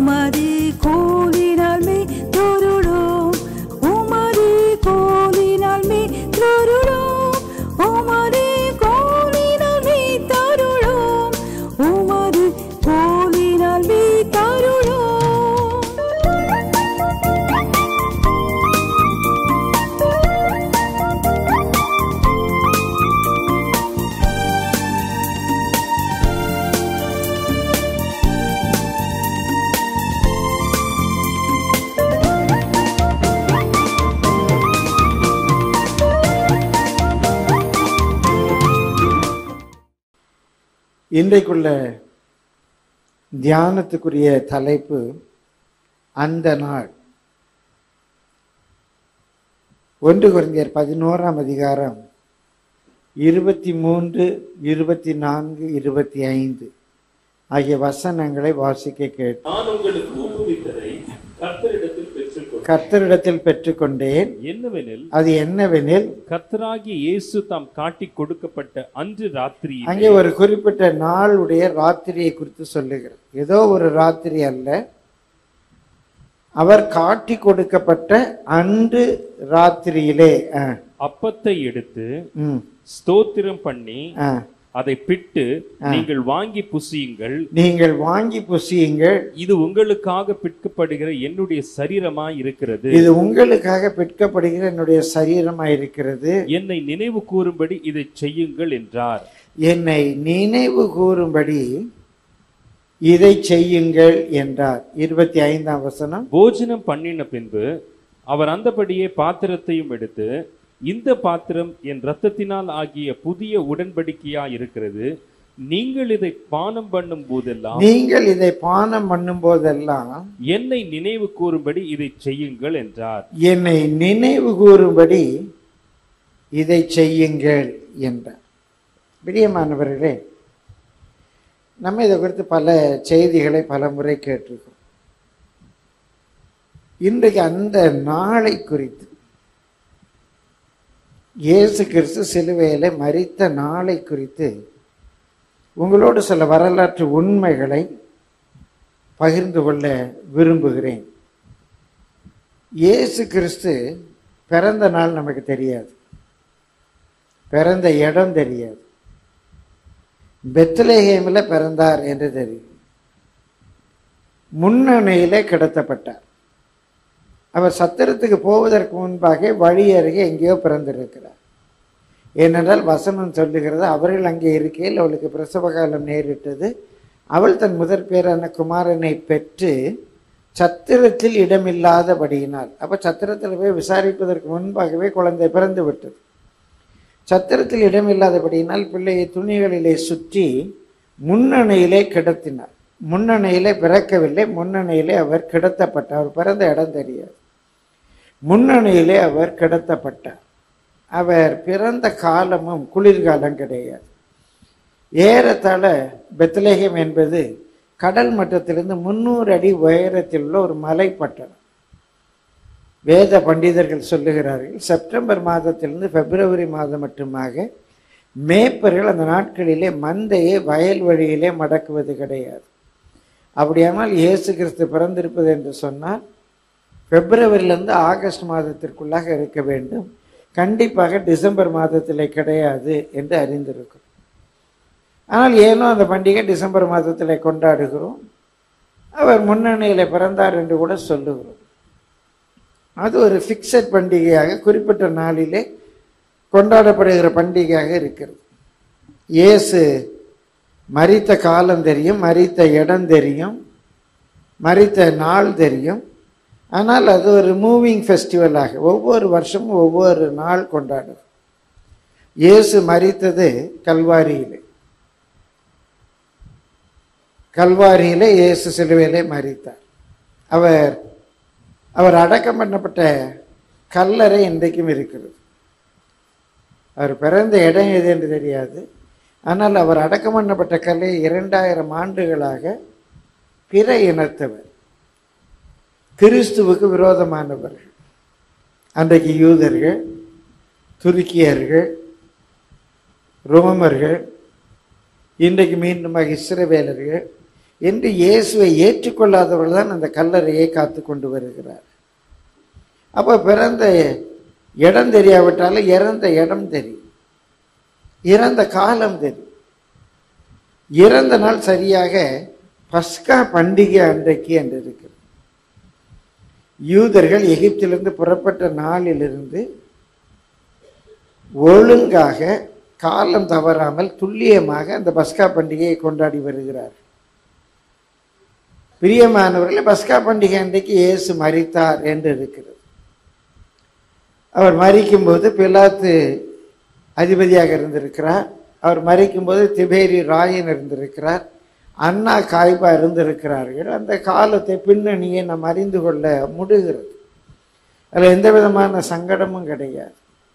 உமது கோலினால் மே தொருளோம், உமது கோலினால் மே தொருளோம், உமது கோலினால் மே தருளோம், உமது கோலினால் மே தருளோம். இன்றைக்குள்ள தியானத்துக்குரிய தலைப்பு அந்த நாள். 1 கொரிந்தியர் 11ஆம் அதிகாரம் 23, 24, 25 ஆகிய வசனங்களை வாசிக்க கேட்டு, நான் உங்களுக்கு ஒப்புவித்ததை கர்த்தரிடத்தில் பெற்றுக்கொண்டேன். அது என்னவெனில், கர்த்தராகிய இயேசு தாம் காட்டி கொடுக்கப்பட்ட அன்று ராத்திரி. அங்கே ஒரு குறிப்பிட்ட நாளுடைய ராத்திரியை குறித்து சொல்லுகிறார். ஏதோ ஒரு ராத்திரி அல்ல, அவர் காட்டி கொடுக்கப்பட்ட அன்று ராத்திரியிலே அப்பத்தை எடுத்து ஸ்தோத்திரம் பண்ணி அதை பிட்டு, நீங்கள் வாங்கி புசியுங்கள், நீங்கள் வாங்கி புசியுங்கள், இது உங்களுக்காக பிற்கப்படுகிற என்னுடைய சரீரமாய் இருக்கிறது, இது உங்களுக்காக பிற்கப்படுகிற என்னுடைய சரீரமாய் இருக்கிறது, என்னை நினைவு கூறும்படி இதை செய்யுங்கள் என்றார். என்னை நினைவு கூறும்படி இதை செய்யுங்கள் என்றார். 25ஆம் வசனம். போஜனம் பண்ணின பின்பு அவர் அந்தபடியே பாத்திரத்தையும் எடுத்து, இந்த பாத்திரம் என் இரத்தத்தினால் ஆகிய புதிய உடன்படிக்கையா இருக்கிறது, நீங்கள் இதை பானம் பண்ணும் போதெல்லாம் என்னை நினைவு கூறும்படி இதை செய்யுங்கள் என்றார். என்னை நினைவு கூறும்படி இதை செய்யுங்கள் என்றார். பிரியமானவர்களே, நம்ம இதை குறித்து பல செய்திகளை பல முறை கேட்டிருக்கோம். இன்றைக்கு அந்த நாளை குறித்து, இயேசு கிறிஸ்து சிலுவையில மரித்த நாளை குறித்து உங்களோடு சில வரலாற்று உண்மைகளை பகிர்ந்து கொள்ள விரும்புகிறேன். இயேசு கிறிஸ்து பிறந்த நாள் நமக்கு தெரியாது, பிறந்த இடம் தெரியாது. பெத்லகேமில் பிறந்தார் என்று தெரியும். முன்னணியிலே கிடத்தப்பட்டார். அவர் சத்திரத்துக்கு போவதற்கு முன்பாக வழி அருகே எங்கேயோ பிறந்திருக்கிறார். ஏனென்றால் வசனம் சொல்லுகிறது, அவர்கள் அங்கே இருக்கையில் அவளுக்கு பிரசவ காலம் நேரிட்டது. அவள் தன் முதற் பேரான குமாரனை பெற்று சத்திரத்தில் இடமில்லாதபடியினால், அப்போ சத்திரத்தில் போய் விசாரிப்பதற்கு முன்பாகவே குழந்தை பிறந்து விட்டது. சத்திரத்தில் இடமில்லாதபடியினால் பிள்ளையை துணிகளிலே சுற்றி முன்னணியிலே கிடத்தினார். முன்னணியிலே பிறக்கவில்லை, முன்னணியிலே அவர் கிடத்தப்பட்டார். அவர் பிறந்த இடம் தெரியாது, முன்னணியிலே அவர் கிடத்தப்பட்டார். அவர் பிறந்த காலமும் குளிர்காலம் கிடையாது. ஏறத்தாழ பெத்லகேம் என்பது கடல் மட்டத்திலிருந்து 300 அடி உயரத்தில் உள்ள ஒரு மலைப்பட்டணம். வேத பண்டிதர்கள் சொல்லுகிறார்கள், செப்டம்பர் மாதத்திலிருந்து பிப்ரவரி மாதம் மட்டுமாக மேய்ப்பர்கள் அந்த நாட்களிலே மந்தையை வயல் வழியிலே மடக்குவது கிடையாது. அப்படியானால் இயேசு கிறிஸ்து பிறந்திருப்பது என்று சொன்னால் பிப்ரவரியிலிருந்து ஆகஸ்ட் மாதத்திற்குள்ளாக இருக்க வேண்டும். கண்டிப்பாக டிசம்பர் மாதத்திலே கிடையாது என்று அறிந்திருக்கும். ஆனால் ஏனோ அந்த பண்டிகை டிசம்பர் மாதத்திலே கொண்டாடுகிறோம். அவர் முன்னணியில் பிறந்தார் என்று கூட சொல்லுகிறோம். அது ஒரு ஃபிக்ஸட் பண்டிகையாக குறிப்பிட்ட நாளிலே கொண்டாடப்படுகிற பண்டிகையாக இருக்கிறது. இயேசு மரித்த காலம் தெரியும், மரித்த இடம் தெரியும், மரித்த நாள் தெரியும். ஆனால் அது ஒரு மூவிங் ஃபெஸ்டிவலாக ஒவ்வொரு வருஷமும் ஒவ்வொரு நாள் கொண்டாடுது. இயேசு மரித்தது கல்வாரியிலே. கல்வாரியிலே இயேசு சிலுவையிலே மரித்தார். அவர் அடக்கம் பண்ணப்பட்ட கல்லறை இன்றைக்கும் இருக்கிறது. அவர் பிறந்த இடம் எது என்று தெரியாது. ஆனால் அவர் அடக்கம் பண்ணப்பட்ட கல்லை 2000 ஆண்டுகளாக பிற இனத்தவர், கிறிஸ்துவுக்கு விரோதமானவர்கள், அன்றைக்கு யூதர்கள், துருக்கியர்கள், ரோமர்கள், இன்றைக்கு மீண்டுமாக இஸ்ரவேலர்கள், என்று இயேசுவை ஏற்றுக்கொள்ளாதவர்கள் தான் அந்த கல்லறையை காத்து கொண்டு வருகிறார். அப்போ பிறந்த இடம் தெரியாவிட்டாலும் இறந்த இடம் தெரியும், இறந்த காலம் தெரியும். இறந்த நாள் சரியாக பஸ்கா பண்டிகை அன்றைக்கு என்று இருக்கிறது. யூதர்கள் எகிப்திலிருந்து புறப்பட்ட நாளிலிருந்து ஒழுங்காக காலம் தவறாமல் துல்லியமாக அந்த பஸ்கா பண்டிகையை கொண்டாடி வருகிறார். பிரியமானவர்களே, பஸ்கா பண்டிகை அன்றைக்கு இயேசு மரித்தார் என்று இருக்கிறது. அவர் மரிக்கும்போது பிலாத்து அதிபதியாக இருந்திருக்கிறார். அவர் மரிக்கும்போது திபேரி ராயன் இருந்திருக்கிறார். அண்ணா காய்பா இருந்திருக்கிறார்கள். அந்த காலத்தை பின்னணியை நாம் அறிந்து கொள்ள முடிகிறது. அதில் எந்த விதமான சங்கடமும் கிடையாது.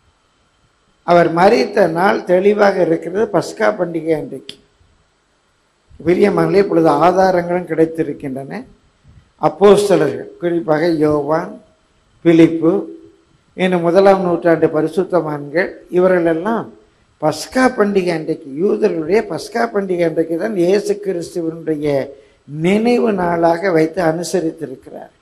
அவர் மரித்த நாள் தெளிவாக இருக்கிறது, பஸ்கா பண்டிகை அன்றைக்கு. பிரியமானவர்களே, இப்பொழுது ஆதாரங்களும் கிடைத்திருக்கின்றன. அப்போஸ்தலர்கள், குறிப்பாக யோவான், பிலிப்பு, இன்னும் 1ஆம் நூற்றாண்டு பரிசுத்தவான்கள், இவர்களெல்லாம் பஸ்கா பண்டிகை அன்றைக்கு, யூதர்களுடைய பஸ்கா பண்டிகை அன்றைக்கு தான் இயேசு கிறிஸ்துவனுடைய நினைவு நாளாக வைத்து அனுசரித்திருக்கிறார்.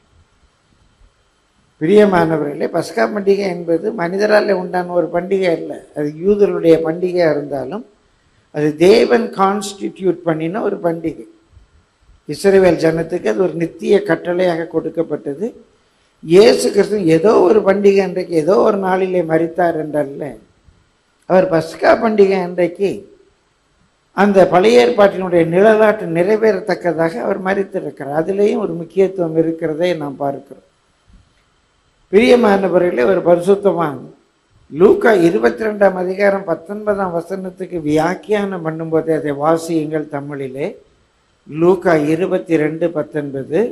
பிரியமானவர்களே, பஸ்கா பண்டிகை என்பது மனிதரால் உண்டான ஒரு பண்டிகை அல்ல. அது யூதர்களுடைய பண்டிகையாக இருந்தாலும் அது தேவன் கான்ஸ்டிடியூட் பண்ணின ஒரு பண்டிகை. இஸ்ரவேல் ஜனத்துக்கு அது ஒரு நித்திய கட்டளையாக கொடுக்கப்பட்டது. இயேசு கிறிஸ்து ஏதோ ஒரு பண்டிகை அன்றைக்கு ஏதோ ஒரு நாளிலே மரித்தார் என்றல்ல, அவர் பஸ்கா பண்டிகை அன்றைக்கு அந்த பழைய ஏற்பாட்டினுடைய நிழலாட்டு நிறைவேறத்தக்கதாக அவர் மரித்திருக்கிறார். அதிலேயும் ஒரு முக்கியத்துவம் இருக்கிறதை நாம் பார்க்கிறோம். பிரியமானவர்களே, ஒரு பரிசுத்தவான் லூக்கா 22ஆம் அதிகாரம் 19ஆம் வசனத்துக்கு வியாக்கியானம் பண்ணும்போது அதை வாசியுங்கள் தமிழிலே. லூக்கா 22:19.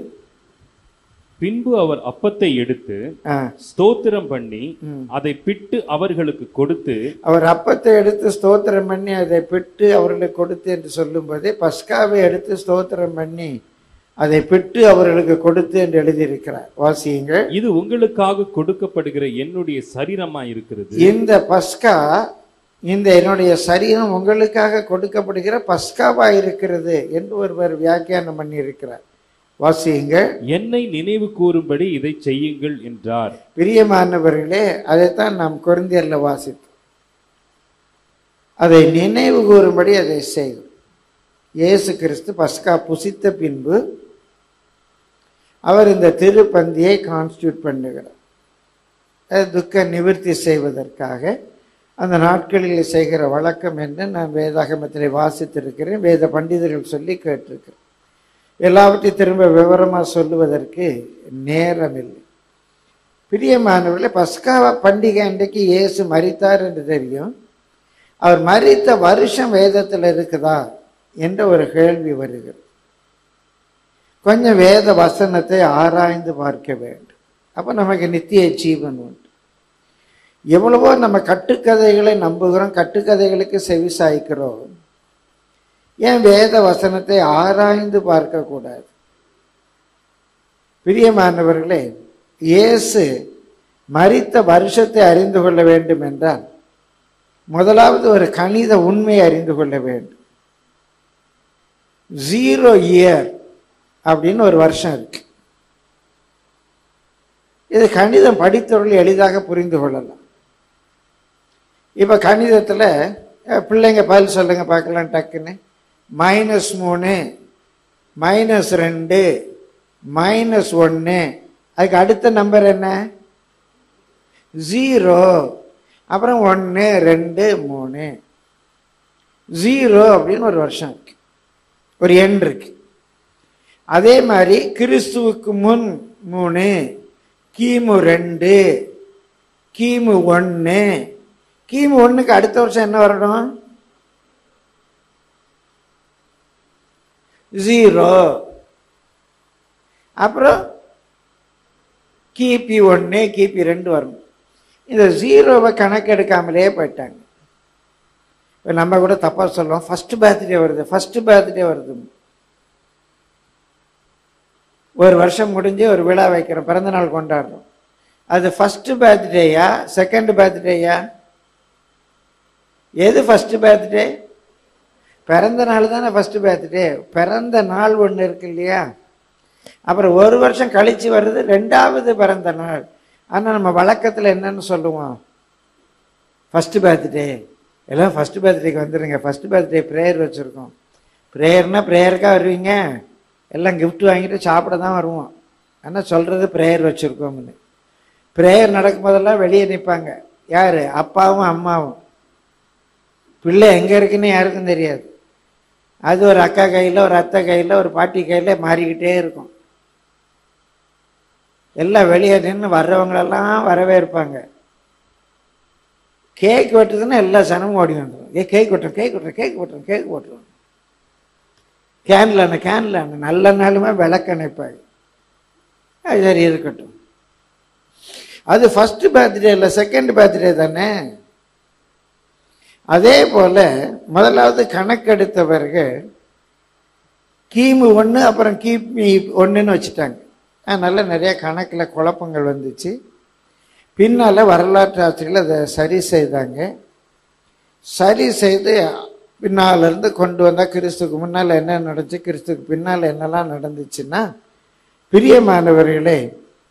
பின்பு அவர் அப்பத்தை எடுத்து ஸ்தோத்திரம் பண்ணி அதை பிட்டு அவர்களுக்கு கொடுத்து, அவர் அப்பத்தை எடுத்து ஸ்தோத்திரம் பண்ணி அதை பிட்டு அவர்களுக்கு கொடுத்து என்று சொல்லும் போதே பஸ்காவை எடுத்து ஸ்தோத்திரம் பண்ணி அதை பிட்டு அவர்களுக்கு கொடுத்து என்று எழுதியிருக்கிறார். வாசியுங்கள். இது உங்களுக்காக கொடுக்கப்படுகிற என்னுடைய சரீரமா இருக்கிறது. இந்த பஸ்கா, இந்த என்னுடைய சரீரம் உங்களுக்காக கொடுக்கப்படுகிற பஸ்காவா இருக்கிறது என்று ஒருவர் வியாக்கியானம் பண்ணி இருக்கிறார். வாசியுங்கள். என்னை நினைவு கூறும்படி இதை செய்யுங்கள் என்றார். பிரியமானவர்களே, அதைத்தான் நாம் கொரிந்தியர்ல வாசித்தோம். அதை நினைவு கூறும்படி அதை செய்யும். இயேசு கிறிஸ்து பஸ்கா புசித்த பின்பு அவர் இந்த திருப்பந்தியை கான்ஸ்டியூட் பண்ணுகிறார். துக்க நிவர்த்தி செய்வதற்காக அந்த நாட்களில் செய்கிற வழக்கம் என்று நான் வேதாகமத்தில் வாசித்திருக்கிறேன். வேத பண்டிதர்கள் சொல்லி கேட்டிருக்கிறேன். எல்லாவற்றையும் திரும்ப விவரமாக சொல்லுவதற்கு நேரம் இல்லை. பிரியமானவர்களே, பஸ்கா பண்டிகை அன்றைக்கு இயேசு மரித்தார் என்று தெரியும். அவர் மரித்த வருஷம் வேதத்தில் இருக்குதா என்ற ஒரு கேள்வி வருகிறது. கொஞ்சம் வேத வசனத்தை ஆராய்ந்து பார்க்க வேண்டும். அப்போ நமக்கு நித்திய ஜீவன் உண்டு. எவ்வளவோ நம்ம கட்டுக்கதைகளை நம்புகிறோம், கட்டுக்கதைகளுக்கு செவி சாய்க்கிறோம். ஏன் வேத வசனத்தை ஆராய்ந்து பார்க்கக்கூடாது? பிரியமானவர்களே, இயேசு மரித்த வருஷத்தை அறிந்து கொள்ள வேண்டும் என்றால் முதலாவது ஒரு கணித உண்மையை அறிந்து கொள்ள வேண்டும். 0 இயர் அப்படின்னு ஒரு வருஷம் இருக்கு. இது கணிதம் படித்தவர்கள் எளிதாக புரிந்து கொள்ளலாம். இப்ப கணிதத்துல பிள்ளைங்க பதில் சொல்லுங்க பார்க்கலாம் டக்குன்னு. -3, -2, -1. அதுக்கு அடுத்த நம்பர் என்ன? 0. அப்புறம் 1, 2, 3. 0 அப்படின்னு ஒரு வருஷம் இருக்கு, ஒரு எண் இருக்கு. அதே மாதிரி கிறிஸ்துவுக்கு முன் 3, கிமு 2, கிமு 1. கிமு 1க்கு அடுத்த வருஷம் என்ன வரணும்? 0. அப்புறம் கிபி 1, கிபி 2 வரணும். இந்த 0வை கணக்கெடுக்காமலே போயிட்டாங்க. இப்போ நம்ம கூட தப்பா சொல்றோம், ஃபர்ஸ்ட் பர்த்டே வருது. ஒரு வருஷம் முடிஞ்சு ஒரு விழா வைக்கிறோம், பிறந்த நாள் கொண்டாடுறோம். அது ஃபர்ஸ்ட் பர்த்டேயா செகண்ட் பர்த்டேயா? எது ஃபர்ஸ்ட் பர்த்டே? பிறந்த நாள் தானே ஃபஸ்ட்டு பர்த்டே. பிறந்த நாள் ஒன்று இருக்கு இல்லையா, அப்புறம் ஒரு வருஷம் கழித்து வர்றது 2வது பிறந்த நாள். ஆனால் நம்ம வழக்கத்தில் என்னன்னு சொல்லுவோம், ஃபஸ்ட்டு பர்த்டே. எல்லாம் ஃபஸ்ட்டு பர்த்டேக்கு வந்துடுங்க, ஃபஸ்ட்டு பர்த்டே ப்ரேயர் வச்சுருக்கோம். ப்ரேயர்னால் ப்ரேயருக்காக வருவீங்க, எல்லாம் கிஃப்ட் வாங்கிட்டு சாப்பிட தான் வருவோம். ஆனால் சொல்கிறது ப்ரேயர் வச்சுருக்கோம்னு. ப்ரேயர் நடக்கும் போதெல்லாம் வெளியே நிற்பாங்க. யார்? அப்பாவும் அம்மாவும். பிள்ளை எங்கே இருக்குன்னு யாருக்கும் தெரியாது. அது ஒரு அக்கா கையில், ஒரு அத்தை கையில், ஒரு பாட்டி கையில் மாறிக்கிட்டே இருக்கும். எல்லாம் வெளியே நின்று வர்றவங்களெல்லாம் வரவேற்பாங்க. கேக் வெட்டுறதுன்னா எல்லா சனமும் ஓடி வந்துடும். கேக் வெட்டுறோம், கேக் வெட்டுறோம், கேக் வெட்டுறோம், கேக் வெட்டுறோம். கேன்ல நல்ல நாளுமே விளக்க நினைப்பாங்க. அது சரி இருக்கட்டும். அது ஃபர்ஸ்ட் பர்த்டே இல்லை, செகண்ட் பர்த்டே தானே. அதே போல முதலாவது கணக்கெடுத்தவர்கள் கிமு 1 அப்புறம் கிமி 1ன்னு வச்சுட்டாங்க. அதனால நிறைய கணக்கில் குழப்பங்கள் வந்துச்சு. பின்னால் வரலாற்று ஆசிரியர்கள் அதை சரி செய்தாங்க. சரி செய்து பின்னாலிருந்து கொண்டு வந்தால் கிறிஸ்துக்கு முன்னால் என்ன நடந்துச்சு, கிறிஸ்துக்கு பின்னால் என்னெல்லாம் நடந்துச்சுன்னா, பிரியமானவர்களே,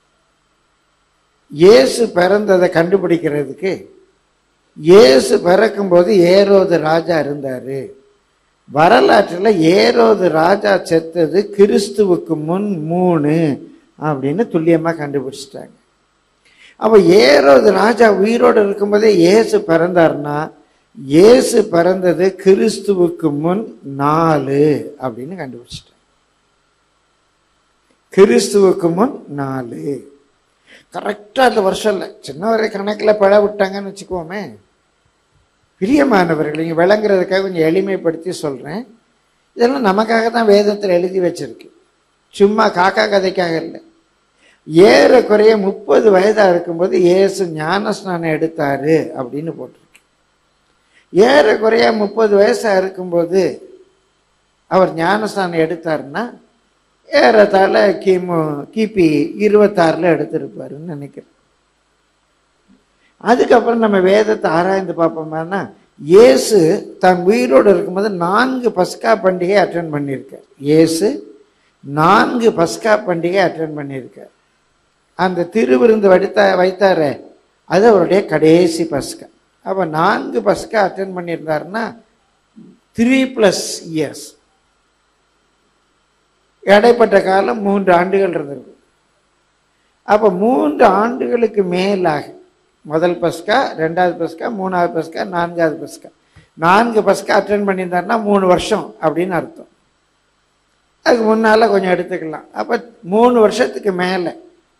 இயேசு பிறந்ததை கண்டுபிடிக்கிறதுக்கு இயேசு பிறக்கும்போது ஏரோது ராஜா இருந்தார். வரலாற்றில் ஏரோது ராஜா செத்தது கிறிஸ்துவுக்கு முன் 3 அப்படின்னு துல்லியமாக கண்டுபிடிச்சிட்டாங்க. அப்போ ஏரோது ராஜா உயிரோடு இருக்கும்போதே இயேசு பிறந்தார்னா, இயேசு பிறந்தது கிறிஸ்துவுக்கு முன் 4 அப்படின்னு கண்டுபிடிச்சிட்டாங்க. கிறிஸ்துவுக்கு முன் 4 கரெக்டாக அந்த வருஷம் இல்லை, சின்ன வரை கணக்கில் பிழை விட்டாங்கன்னு வச்சுக்கோமே. பிரியமானவர்கள், நீங்கள் விளங்குறதுக்காக கொஞ்சம் எளிமைப்படுத்தி சொல்கிறேன். இதெல்லாம் நமக்காக தான் வேதத்தில் எழுதி வச்சிருக்கு, சும்மா காக்கா கதைக்காக இல்லை. ஏறக்குறைய 30 வயதாக இருக்கும்போது இயேசு ஞானஸ்நானம் எடுத்தார் அப்படின்னு போட்டிருக்கு. ஏறக்குறைய 30 வயசாக இருக்கும்போது அவர் ஞானஸ்நானம் எடுத்தாருன்னா ஏறத்தாழ கிபி 26 எடுத்திருப்பாருன்னு நினைக்கிறேன். அதுக்கப்புறம் நம்ம வேதத்தை ஆராய்ந்து பார்ப்போம்னா, இயேசு தன் உயிரோடு இருக்கும்போது 4 பஸ்கா பண்டிகை அட்டென்ட் பண்ணியிருக்கார். இயேசு 4 பஸ்கா பண்டிகை அட்டென்ட் பண்ணியிருக்கார். அந்த திருவிருந்து வைத்தார அது அவருடைய கடைசி பஸ்கா. அப்போ 4 பஸ்கா அட்டென்ட் பண்ணியிருந்தாருன்னா 3+ இயர்ஸ். இடைப்பட்ட காலம் 3 ஆண்டுகள் இருந்திருக்கு. அப்போ 3 ஆண்டுகளுக்கு மேலாக முதல் பஸ்கா, 2வது பஸ்கா, 3வது பஸ்கா, 4வது பஸ்கா, 4 பஸ்கா அட்டென்ட் பண்ணியிருந்தாருன்னா 3 வருஷம் அப்படின்னு அர்த்தம். அதுக்கு முன்னால் கொஞ்சம் எடுத்துக்கலாம். அப்போ 3 வருஷத்துக்கு மேலே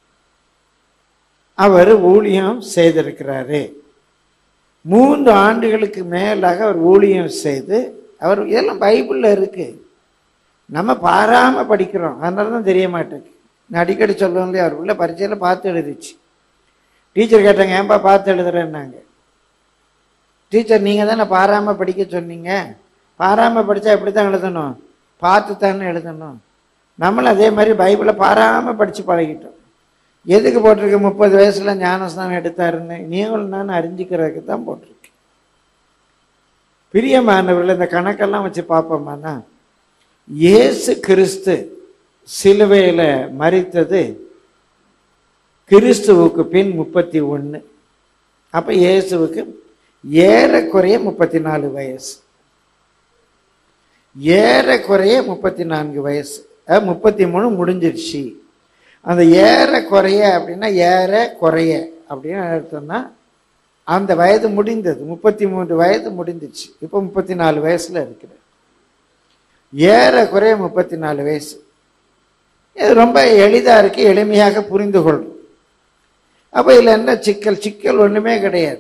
அவர் ஊழியம் செய்திருக்கிறாரு. 3 ஆண்டுகளுக்கு மேலாக அவர் ஊழியம் செய்து, அவர் இதெல்லாம் பைபிளில் இருக்கு, நம்ம பாராமல் படிக்கிறோம், அதனால தான் தெரிய மாட்டேங்குது. நான் அடிக்கடி சொல்லுவோம் இல்லையா, அவர் உள்ள பரீட்சையில் பார்த்து எழுதிச்சு. டீச்சர் கேட்டாங்க, ஏன்பா பார்த்து எழுதுறேன்னாங்க. டீச்சர் நீங்கள் தானே பாராமல் படிக்க சொன்னீங்க, பாராமல் படித்தா எப்படி தான் எழுதணும், பார்த்து தானே எழுதணும். நம்மளும் அதே மாதிரி பைபிளை பாராமல் படித்து பழகிட்டோம். எதுக்கு போட்டிருக்கு 30 வயசில் ஞானஸ்நானம் எடுத்தாருன்னு? நீங்களும் நான் அறிஞ்சிக்கிறதுக்கு தான் போட்டிருக்கு. பிரியமானவர்கள், இந்த கணக்கெல்லாம் வச்சு பார்ப்போம்னா, இயேசு கிறிஸ்து சிலுவையில் மரித்தது கிறிஸ்துவுக்கு பின் 31. அப்போ இயேசுவுக்கு ஏறக்குறைய 34 வயசு. ஏறக்குறைய 34 வயசு, 33 முடிஞ்சிருச்சு. அந்த ஏறக்குறைய அப்படின்னா ஏறக்குறைய அப்படின்னு அர்த்தம்னா அந்த வயது முடிந்தது. 33 வயது முடிஞ்சிச்சு. இப்போ 34 வயசுல இருக்கிறார். ஏறக்குறைய 34 வயசு. இது ரொம்ப எளிதாக இருக்கு, எளிமையாக புரிந்து கொள்ளும். அப்போ இதில் என்ன சிக்கல்? சிக்கல் ஒன்றுமே கிடையாது.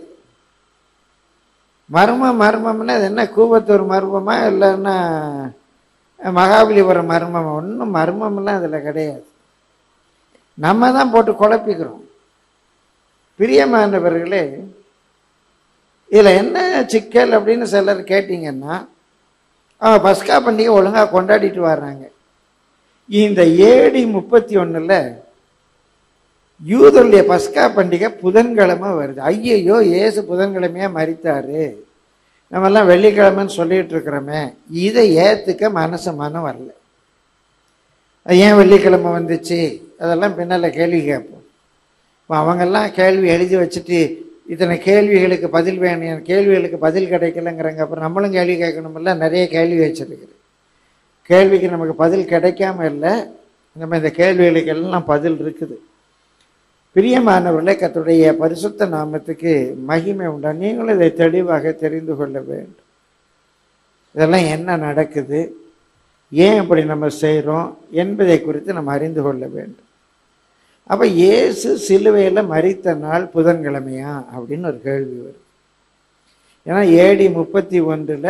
மர்மம்னா அது என்ன, கூவத்தூர் மர்மமா இல்லைன்னா மகாபலிபுரம் மர்மமா? ஒன்றும் மர்மம்லாம் அதில் கிடையாது. நம்ம தான் போட்டு குழப்பிக்கிறோம். பிரியமானவர்களே, இதில் என்ன சிக்கல் அப்படின்னு சிலர் கேட்டிங்கன்னா, பஸ்கா பண்டிகை ஒழுங்காக கொண்டாடிட்டு வர்றாங்க. இந்த AD 31 யூதருடைய பஸ்கா பண்டிகை புதன்கிழமை வருது. ஐயையோ, இயேசு புதன்கிழமையாக மரித்தாரு, நம்மெல்லாம் வெள்ளிக்கிழமைன்னு சொல்லிட்டு இருக்கிறோமே, இதை ஏற்றுக்க மனம் வரல. ஏன் வெள்ளிக்கிழமை வந்துச்சு, அதெல்லாம் பின்னால் கேள்வி கேட்போம். இப்போ அவங்கெல்லாம் கேள்வி எழுதி வச்சுட்டு இத்தனை கேள்விகளுக்கு பதில் வேணும், கேள்விகளுக்கு பதில் கிடைக்கலங்கிறாங்க. அப்புறம் நம்மளும் கேள்வி கேட்கணுமில்ல, நிறைய கேள்வி வச்சிருக்குது. கேள்விக்கு நமக்கு பதில் கிடைக்காம இல்லை, நம்ம இந்த கேள்விகளுக்கு எல்லாம் பதில் இருக்குது. பிரியமானவர்களே, கர்த்தருடைய பரிசுத்த நாமத்துக்கு மகிமை உண்டா. நீங்களும் இதை தெளிவாக தெரிந்து கொள்ள வேண்டும். இதெல்லாம் என்ன நடக்குது, ஏன் இப்படி நம்ம செய்கிறோம் என்பதை குறித்து நம்ம அறிந்து கொள்ள வேண்டும். அப்போ இயேசு சிலுவையில் மரித்த நாள் புதன்கிழமையா அப்படின்னு ஒரு கேள்வி வரும். ஏன்னா AD 31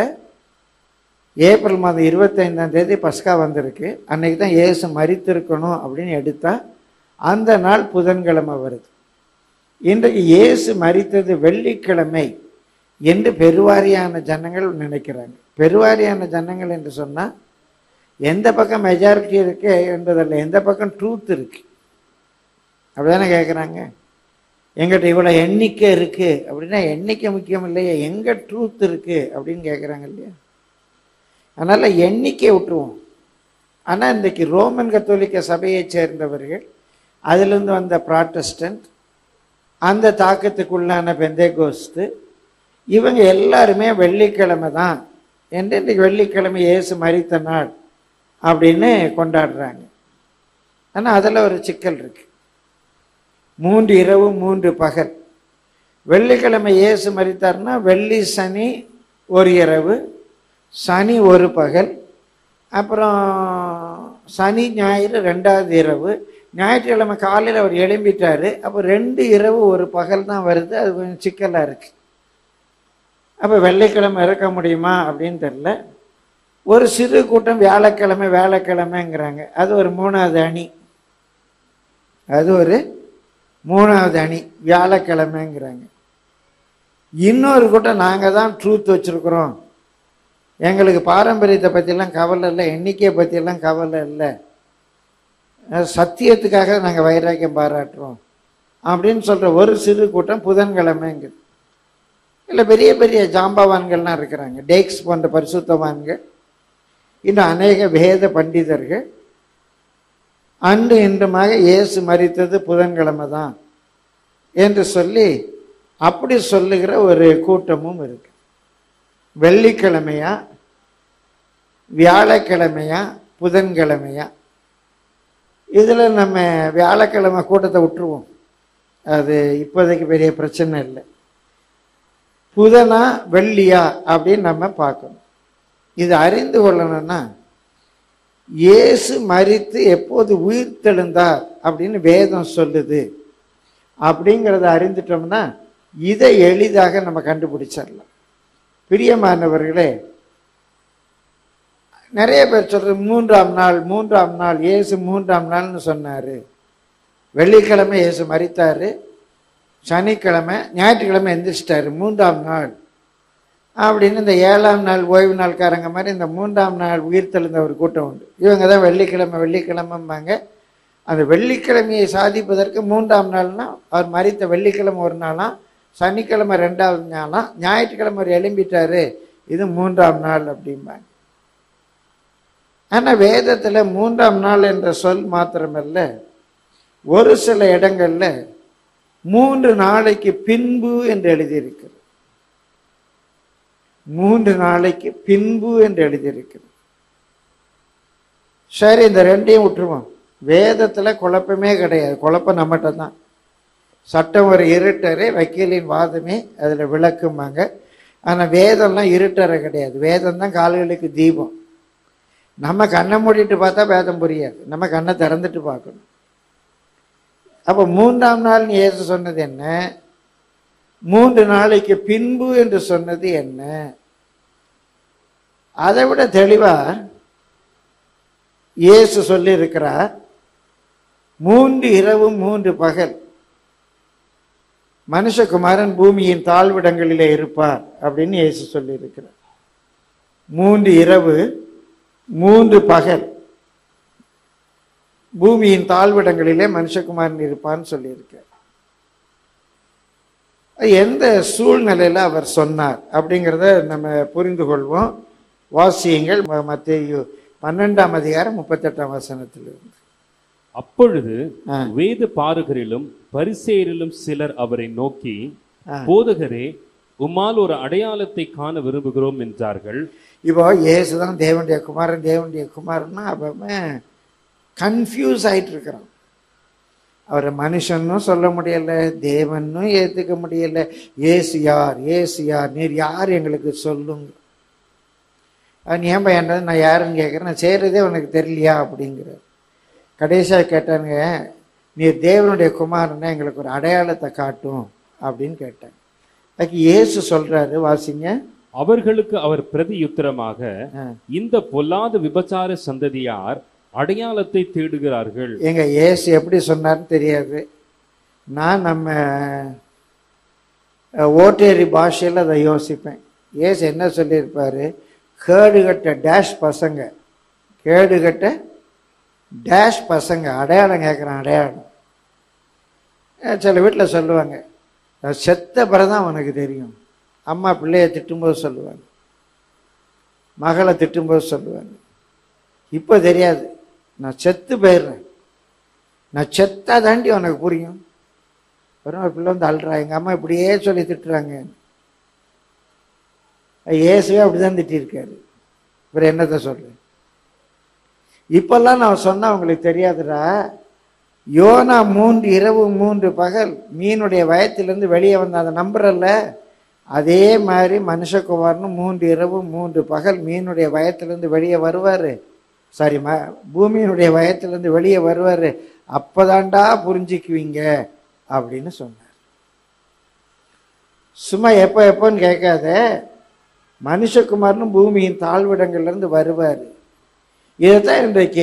ஏப்ரல் மாதம் 25ஆம் தேதி பஸ்கா வந்திருக்கு. அன்னைக்கு தான் இயேசு மரித்திருக்கணும் அப்படின்னு எடுத்தால் அந்த நாள் புதன்கிழமை வருது. இன்றைக்கு இயேசு மரித்தது வெள்ளிக்கிழமை என்று பெருவாரியான ஜனங்கள் நினைக்கிறாங்க. பெருவாரியான ஜனங்கள் என்று சொன்னால் எந்த பக்கம் மெஜாரிட்டி இருக்கு என்பதில்லை, எந்த பக்கம் ட்ரூத் இருக்கு அப்படிதானே கேட்குறாங்க. எங்கிட்ட இவ்வளோ எண்ணிக்கை இருக்குது அப்படின்னா எண்ணிக்கை முக்கியம் இல்லையா, எங்கே ட்ரூத் இருக்குது அப்படின்னு கேட்குறாங்க இல்லையா. அதனால் எண்ணிக்கை விட்டுருவோம். ஆனால் இன்றைக்கி ரோமன் கத்தோலிக்க சபையை சேர்ந்தவர்கள், அதிலிருந்து வந்த ப்ராட்டஸ்டன்ட், அந்த தாக்கத்துக்குள்ளான பெந்தேகோஸ்து, இவங்க எல்லாருமே வெள்ளிக்கிழமை தான் என்று இன்றைக்கி வெள்ளிக்கிழமை இயேசு மரித்த நாள் அப்படின்னு கொண்டாடுறாங்க. ஆனால் அதில் ஒரு சிக்கல் இருக்கு. 3 இரவு 3 பகல். வெள்ளிக்கிழமை இயேசு மரித்தார்னா வெள்ளி சனி ஒரு இரவு, சனி ஒரு பகல், அப்புறம் சனி ஞாயிறு 2வது இரவு, ஞாயிற்றுக்கிழமை காலையில் அவர் எழும்பிட்டார். அப்போ 2 இரவு ஒரு பகல் தான் வருது. அது கொஞ்சம் சிக்கலாக இருக்குது. அப்போ வெள்ளிக்கிழமை இருக்க முடியுமா அப்படின்னு தெரில. ஒரு சிறு கூட்டம் வேலைக்கிழமைங்கிறாங்க. அது ஒரு 3வது அணி. அது ஒரு 3வது அணி வியாழக்கிழமைங்கிறாங்க. இன்னொரு கூட்டம் நாங்கள் தான் ட்ரூத் வச்சுருக்குறோம், எங்களுக்கு பாரம்பரியத்தை பற்றியெல்லாம் கவலை இல்லை, எண்ணிக்கையை பற்றியெல்லாம் கவலை இல்லை, சத்தியத்துக்காக நாங்கள் வைராக்கியம் பாராட்டுறோம் அப்படின்னு சொல்கிற ஒரு சிறு கூட்டம் புதன்கிழமைங்குது. இல்லை பெரிய பெரிய ஜாம்பவான்கள்லாம் இருக்கிறாங்க, டேக்ஸ் போன்ற பரிசுத்தவான்கள், இன்னும் அநேக வேத பண்டிதர்கள் அன்று இன்றுமாக இயேசு மரித்தது புதன்கிழமை தான் என்று சொல்லி அப்படி சொல்லுகிற ஒரு கூட்டமும் இருக்கு. வெள்ளிக்கிழமையா வியாழக்கிழமையா புதன்கிழமையா? இதில் நம்ம வியாழக்கிழமை கூட்டத்தை விட்டுருவோம், அது இப்போதைக்கு பெரிய பிரச்சனை இல்லை. புதனா வெள்ளியா அப்படின்னு நம்ம பார்க்கணும். இது அறிந்து கொள்ளணும்னா இயேசு மரித்து எப்போது உயிர் தெழுந்தார் அப்படின்னு வேதம் சொல்லுது அப்படிங்கிறத அறிந்துட்டோம்னா இதை எளிதாக நம்ம கண்டுபிடிச்சிடலாம். பிரியமானவர்களே, நிறைய பேர் சொல்ற 3ஆம் நாள் இயேசு 3ஆம் நாள்னு சொன்னாரு. வெள்ளிக்கிழமை இயேசு மரித்தாரு, சனிக்கிழமை ஞாயிற்றுக்கிழமை எந்திரிச்சிட்டாரு, 3ஆம் நாள் அப்படின்னு இந்த 7ஆம் நாள் ஓய்வு நாள்காரங்க மாதிரி இந்த 3ஆம் நாள் உயிர் தெழுந்த ஒரு கூட்டம் உண்டு. இவங்க தான் வெள்ளிக்கிழமைம்பாங்க. அந்த வெள்ளிக்கிழமையை சாதிப்பதற்கு 3ஆம் நாள்னா அவர் மரித்த வெள்ளிக்கிழமை ஒரு நாளாம், சனிக்கிழமை 2வது நாளாம், ஞாயிற்றுக்கிழமை அவர் எழும்பிட்டாரு, இது 3ஆம் நாள் அப்படிம்பாங்க. ஆனால் வேதத்தில் 3ஆம் நாள் என்ற சொல் மாத்திரமல்ல, ஒரு சில இடங்கள்ல 3 நாளைக்கு பின்பு என்று எழுதியிருக்கிறது. 3 நாளைக்கு பின்பு என்று எழுதியிருக்கிறது. சரி, இந்த ரெண்டையும் விட்டுருவோம். வேதத்தில் குழப்பமே கிடையாது, குழப்பம் நம்மகிட்ட தான். சட்டம் ஒரு இருட்டரை, வக்கீலின் வாதமே அதில் விளக்குமாங்க. ஆனால் வேதம்லாம் இருட்டரை கிடையாது, வேதம் தான் கால்களுக்கு தீபம். நம்ம கண்ணை மூடிட்டு பார்த்தா வேதம் புரியாது, நம்ம கண்ணை திறந்துட்டு பார்க்கணும். அப்போ 3ஆம் நாள் இயேசு சொன்னது என்ன, 3 நாளைக்கு பின்பு என்று சொன்னது என்ன? அதை விட தெளிவா இயேசு சொல்லி இருக்கிறார், 3 இரவு 3 பகல் மனுஷகுமாரன் பூமியின் தாழ்விடங்களிலே இருப்பார் அப்படின்னு இயேசு சொல்லி இருக்கிறார். 3 இரவு 3 பகல் பூமியின் தாழ்விடங்களிலே மனுஷகுமாரன் இருப்பான்னு சொல்லியிருக்கார். எந்த சூழ்நிலையில் அவர் சொன்னார் அப்படிங்கிறத நம்ம புரிந்து கொள்வோம். வாசியங்கள் மத்தேயு 12ஆம் அதிகாரம் 38ஆம் வசனத்திலிருந்து. அப்பொழுது வேத பாரகரிலும் பரிசேயரிலும் சிலர் அவரை நோக்கி, போதகரே, உம்மால் ஒரு அடையாளத்தை காண விரும்புகிறோம் என்றார்கள். இப்போ இயேசுதான் தேவனுடைய குமாரன், தேவனுடைய குமாரன்னா அவன் கன்ஃபியூஸ் ஆயிட்டு இருக்கிறான். அவரை மனுஷன்னும் சொல்ல முடியல, தேவனும் ஏத்துக்க முடியல. ஏசு யார், ஏசு யார், நீர் யார் எங்களுக்கு சொல்லுங்க. நீ ஏன் பையன்றது, நான் யாருன்னு கேட்குறேன், நான் செய்கிறதே உனக்கு தெரியலையா அப்படிங்கிறார். கடைசியாக கேட்டாங்க, நீர் தேவனுடைய குமாரன்னா எங்களுக்கு ஒரு அடையாளத்தை காட்டும் அப்படின்னு கேட்டாங்க. அதுக்கு இயேசு சொல்றாரு, வாசிங்க. அவர்களுக்கு அவர் பிரதியுத்தரமாக, இந்த பொல்லாத விபச்சார சந்ததியார் அடையாளத்தை தேடுகிறார்கள். எங்க இயேசு எப்படி சொன்னார்னு தெரியாது. நான் நம்ம ஓட்டேரி பாஷையில் அதை யோசிப்பேன். இயேசு என்ன சொல்லியிருப்பாரு, கேடுகட்ட டேஷ் பசங்க, கேடுகட்ட டேஷ் பசங்க அடையாளம் கேட்குறான். அடையாளம் சில வீட்டில் சொல்லுவாங்க, செத்த பிறதான் உனக்கு தெரியும். அம்மா பிள்ளைய திட்டும்போது சொல்லுவாங்க, மகளை திட்டும்போது சொல்லுவாங்க, இப்போ தெரியாது, நான் செத்து போயிடுறேன், நான் செத்தா தாண்டி உனக்கு புரியும். அப்புறம் ஒரு பிள்ளை வந்து அழுறா, எங்கள் அம்மா இப்படியே சொல்லி திட்டுறாங்க. இயேசுவே அப்படிதான் திட்டிருக்காரு. இவர் என்னத்தை சொல்றேன். இப்பெல்லாம் நான் சொன்னா உங்களுக்கு தெரியாதுடா. யோனா 3 இரவு 3 பகல் மீனுடைய வயத்திலிருந்து வெளியே வந்த அதை நம்புறல்ல, அதே மாதிரி மனுஷகுமாரனும் 3 இரவு 3 பகல் மீனுடைய வயத்திலிருந்து வெளியே வருவாரு. சாரி, பூமியினுடைய வயத்திலிருந்து வெளியே வருவாரு. அப்பதாண்டா புரிஞ்சுக்குவீங்க அப்படின்னு சொன்னார். சும்மா எப்போ எப்போன்னு கேட்காத, மனுஷகுமாரனும் பூமியின் தாழ்விடங்கள்ல இருந்து வருவாரு. இதைத்தான் இன்றைக்கு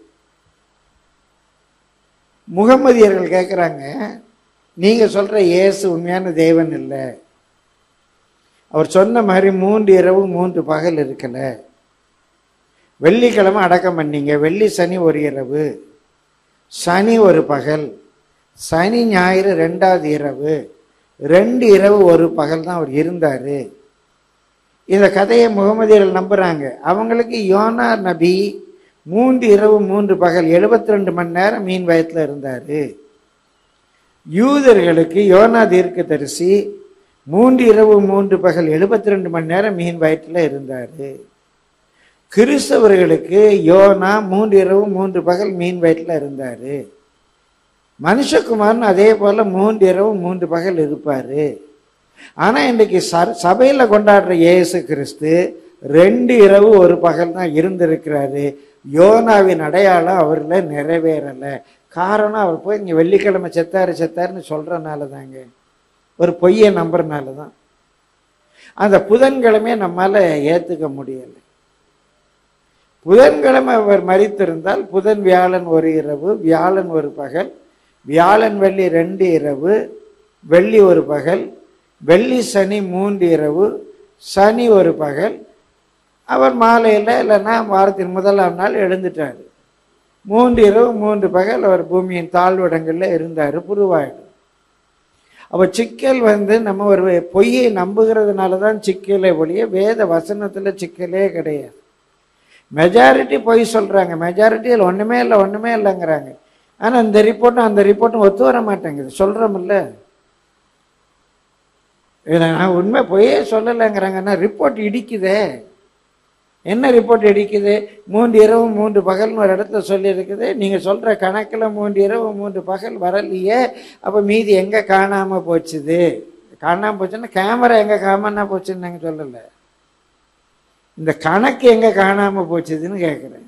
முகமதியர்கள் கேட்குறாங்க. நீங்க சொல்ற இயேசு உண்மையான தேவன் இல்லை, அவர் சொன்ன மாதிரி 3 இரவு 3 பகல் இருக்கல. வெள்ளிக்கிழமை அடக்கம் பண்ணீங்க, வெள்ளி சனி ஒரு இரவு, சனி ஒரு பகல், சனி ஞாயிறு 2வது இரவு, 2 இரவு 1 பகல் தான் அவர் இருந்தாரு. இந்த கதையை முகமதியர்கள் நம்புறாங்க. அவங்களுக்கு யோனா நபி 3 இரவு 3 பகல் 72 மணி நேரம் மீன் வயத்துல இருந்தாரு. யூதர்களுக்கு யோனா தீர்க்கதரிசி 3 இரவு 3 பகல் 72 மணி நேரம் மீன் வயிற்றுல இருந்தாரு. கிறிஸ்தவர்களுக்கு யோனா 3 இரவு 3 பகல் மீன் வயிற்றுல இருந்தாரு. மனுஷகுமாரன் அதே போல 3 இரவு 3 பகல் இருப்பாரு. ஆனா இன்னைக்கு சபையில கொண்டாடுற இயேசு கிறிஸ்து 2 இரவு 1 பகல் தான் இருந்திருக்கிறாரு. யோனாவின் அடையாளம் அவர்ல நிறைவேறல. காரணம், அவர் போய் இங்க வெள்ளிக்கிழமை செத்தாருன்னு சொல்றதுனால தாங்க, ஒரு பொய்யை நம்புறதுனால தான். அந்த புதன்கிழமையை நம்மால ஏத்துக்க முடியல. புதன்கிழமை அவர் மரித்திருந்தால் புதன் வியாழன் 1 இரவு, வியாழன் 1 பகல், வியாழன் வெள்ளி 2 இரவு, வெள்ளி 1 பகல், வெள்ளி சனி 3 இரவு, சனி 1 பகல். அவர் மாலையில் இல்லைன்னா வாரத்தின் 1ஆம் நாள் எழுந்துட்டார். 3 இரவு 3 பகல் அவர் பூமியின் தாழ்விடங்களில் இருந்தார். புதுவாயிடும். அப்போ சிக்கல் நம்ம ஒரு பொய்யை நம்புகிறதுனால தான் சிக்கலே ஒழிய வேத வசனத்தில் சிக்கலே கிடையாது. மெஜாரிட்டி பொய் சொல்கிறாங்க, மெஜாரிட்டியில் ஒன்றுமே இல்லைங்கிறாங்க. ஆனால் இந்த ரிப்போர்ட்டும் அந்த ரிப்போர்ட்டும் ஒத்து வர மாட்டேங்குது. சொல்கிறோமில்ல, நான் உண்மை பொய்யே சொல்லலைங்கிறாங்கன்னா ரிப்போர்ட் இடிக்குதே. என்ன ரிப்போர்ட் இடிக்குது? 3 இரவு 3 பகல்னு ஒரு இடத்துல சொல்லியிருக்குது. நீங்கள் சொல்கிற கணக்கில் 3 இரவு 3 பகல் வரலையே. அப்போ மீதி எங்கே காணாமல் போச்சுது? காணாமல் போச்சுன்னா கேமரா எங்கே காணாம போச்சுன்னு நாங்கள் சொல்லலை, இந்த கணக்கு எங்கே காணாமல் போச்சுதுன்னு கேட்குறேன்.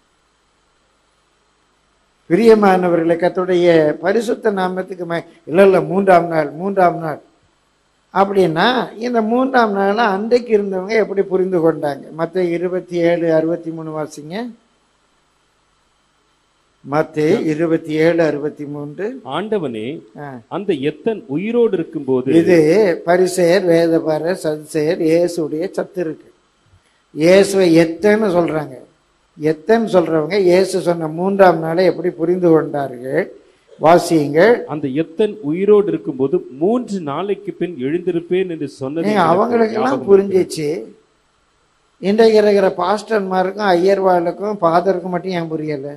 பிரியமானவர்களை, கர்த்தருடைய பரிசுத்த நாமத்துக்கு இல்லை 3ஆம் நாள் அப்படின்னா இந்த 3ஆம் நாள் அன்றைக்கு இருந்தவங்க எப்படி புரிந்து கொண்டாங்க? மத்தேயு 27:63 வாசிங்க. மத்தேயு 27:63. ஆண்டவனே, அந்த எத்தன் உயிரோடு இருக்கும்போது, இது பரிசேயர், வேதபாரர், சதுசேயர் இயேசுடைய சத்து இருக்கு. இயேசுவை எத்தன்னு சொல்றாங்க. எத்தன்னு சொல்றவங்க இயேசு சொன்ன 3ஆம் நாளை எப்படி புரிந்து கொண்டார்கள்? வாசியுங்கள். அந்த எத்தன் உயிரோடு இருக்கும்போது 3 நாளைக்கு பின் எழுந்திருப்பேன் என்று சொன்னது அவங்களுக்கெல்லாம் புரிஞ்சிச்சு. இன்றைக்கு இருக்கிற பாஸ்டர்மாருக்கும் ஐயர்வாளுக்கும் ஃபாதருக்கும் மட்டும் ஏன் புரியலை?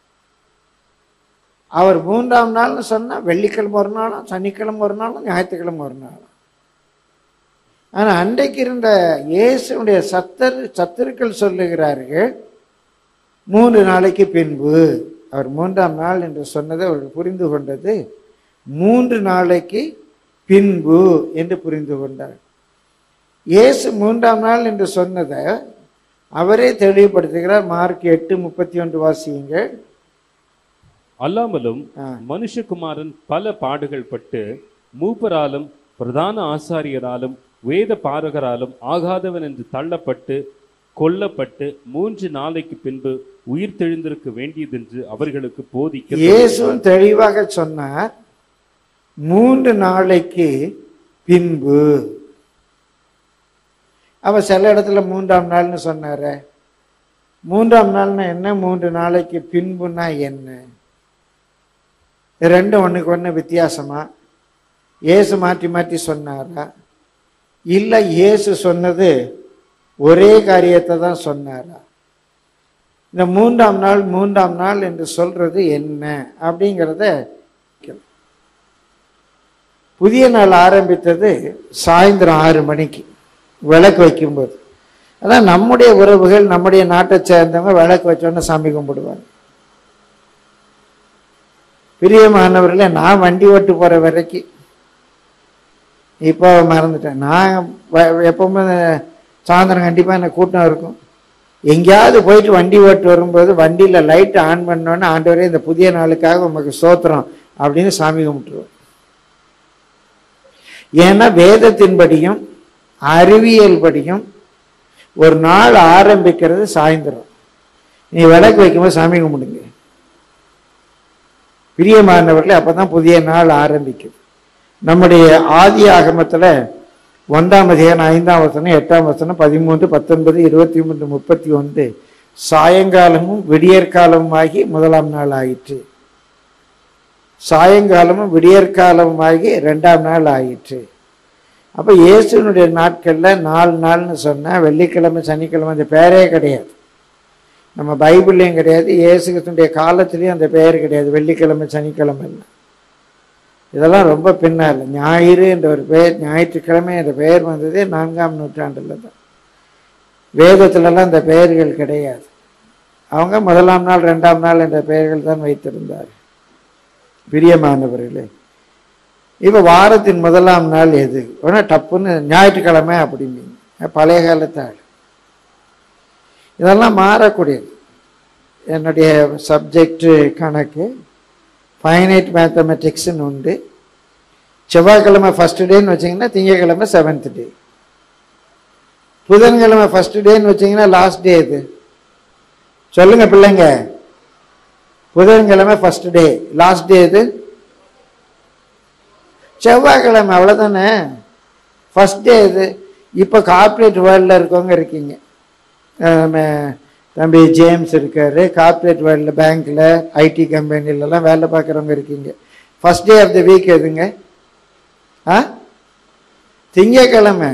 அவர் 3ஆம் நாள்னு சொன்னால் வெள்ளிக்கிழமை ஒரு நாளும், சனிக்கிழமை ஒரு நாளும், ஞாயிற்றுக்கிழமை ஒரு நாளும். ஆனால் அன்றைக்கு இருந்த இயேசுடைய சத்துருக்கள் சொல்லுகிறார்கள் 3 நாளைக்கு பின்பு. அவர் 3ஆம் நாள் என்று சொன்னதை அவர்கள் புரிந்து கொண்டது 3 நாளைக்கு பின்பு என்று புரிந்து கொண்டார். இயேசு 3ஆம் நாள் என்று சொன்னதை அவரே தெளிவுபடுத்துகிறார். மார்க் 8:31 வாசியுங்கள். அல்லாமலும் மனுஷகுமாரன் பல பாடுகள் பட்டு மூப்பராலும் பிரதான ஆசாரியராலும் வேத பாரகராலும் ஆகாதவன் என்று தள்ளப்பட்டு கொல்லப்பட்டு 3 நாளைக்கு பின்பு உயிர் தெழுந்திருக்க வேண்டியதென்று அவர்களுக்கு போதிக்க இயேசு தெளிவாக சொன்னார் 3 நாளைக்கு பின்பு. அவர் சில இடத்துல 3ஆம் நாள்னு சொன்னார. 3ஆம் நாள்னா என்ன, 3 நாளைக்கு பின்புனா என்ன? ரெண்டும் ஒண்ணுக்கு ஒண்ணு வித்தியாசமா? இயேசு மாற்றி மாற்றி சொன்னாரா? இல்லை இயேசு சொன்னது ஒரே காரியத்தை தான் சொன்னாரா? இந்த 3ஆம் நாள் என்று சொல்றது என்ன அப்படிங்கிறத, புதிய நாள் ஆரம்பித்தது சாயந்தரம் 6 மணிக்கு விளக்கு வைக்கும்போது. அதான் நம்முடைய உறவுகள், நம்முடைய நாட்டை சேர்ந்தவங்க விளக்கு வச்சோன்னு சாமி கும்பிடுவாங்க. பிரியமானவர்களே, நான் வண்டி ஓட்டு போற வரைக்கும், இப்போ மறந்துட்டேன், நான் எப்பவுமே சாயந்தரம் கண்டிப்பாக எனக்கு கூட்டம் இருக்கும். எங்கேயாவது போயிட்டு வண்டி ஓட்டு வரும்போது வண்டியில் லைட் ஆன் பண்ணோன்னு, ஆண்டவரே இந்த புதிய நாளுக்காக உமக்கு ஸ்தோத்திரம் அப்படின்னு சாமி கும்பிட்டுருவோம். ஏன்னா வேதத்தின்படியும் அறிவியல் படியும் ஒரு நாள் ஆரம்பிக்கிறது சாயந்தரம். நீ விளக்கு வைக்கும்போது சாமி கும்பிடுங்க பிரியமானவர்களே, அப்பதான் புதிய நாள் ஆரம்பிக்குது. நம்முடைய ஆதி ஆகமத்தில் 1ஆம் அதிகாரம் 5ஆம் வசனம் 8ஆம் வசனம் 13, 19, 23, 31 சாயங்காலமும் விடியற்காலமுமாகி 1ஆம் நாள் ஆயிற்று. சாயங்காலமும் விடியற்காலமுமாகி 2ஆம் நாள் ஆயிற்று. அப்போ இயேசுனுடைய நாட்களில் 4 நாள்னு சொன்னால் வெள்ளிக்கிழமை சனிக்கிழமை அந்த பேரே கிடையாது. நம்ம பைபிள்லையும் கிடையாது, இயேசு கிறிஸ்துடைய காலத்திலையும் அந்த பெயர் கிடையாது. வெள்ளிக்கிழமை சனிக்கிழமை இதெல்லாம் ரொம்ப பின்னால். ஞாயிறு என்ற ஒரு பெயர், ஞாயிற்றுக்கிழமை என்ற பெயர் வந்ததே 4ஆம் நூற்றாண்டில் தான். வேதத்திலலாம் அந்த பெயர்கள் கிடையாது. அவங்க 1ஆம் நாள் 2ஆம் நாள் என்ற பெயர்கள் தான் வைத்திருந்தார். பிரியமானவர்களே, இப்போ வாரத்தின் 1ஆம் நாள் எது? உடனே டப்புன்னு ஞாயிற்றுக்கிழமை அப்படிங்க பழைய காலத்தால். இதெல்லாம் மாறக்கூடியது. என்னுடைய சப்ஜெக்டு கணக்கு, ஃபைனைட் மேத்தமெட்டிக்ஸ்ன்னு உண்டு. செவ்வாய்க்கிழமை ஃபர்ஸ்ட் டேன்னு வச்சிங்கன்னா திங்கக்கிழமை 7th டே. புதன்கிழமை ஃபர்ஸ்ட் டேன்னு வச்சிங்கன்னா லாஸ்ட் டே எது சொல்லுங்க பிள்ளைங்க? புதன்கிழமை ஃபர்ஸ்ட் டே, லாஸ்ட் டே எது? செவ்வாய்க்கிழமை. அவ்வளோதானே, ஃபர்ஸ்ட் டே எது? இப்போ கார்பரேட் வேர்ல்டில் இருக்கவங்க இருக்கீங்க. தம்பி ஜேம்ஸ் இருக்காரு, கார்பரேட் வேர்ல்டில் பேங்க்கில் ஐடி கம்பெனிலலாம் வேலை பார்க்குறவங்க இருக்கீங்க. First day of the week எதுங்க? திங்கக்கிழமை.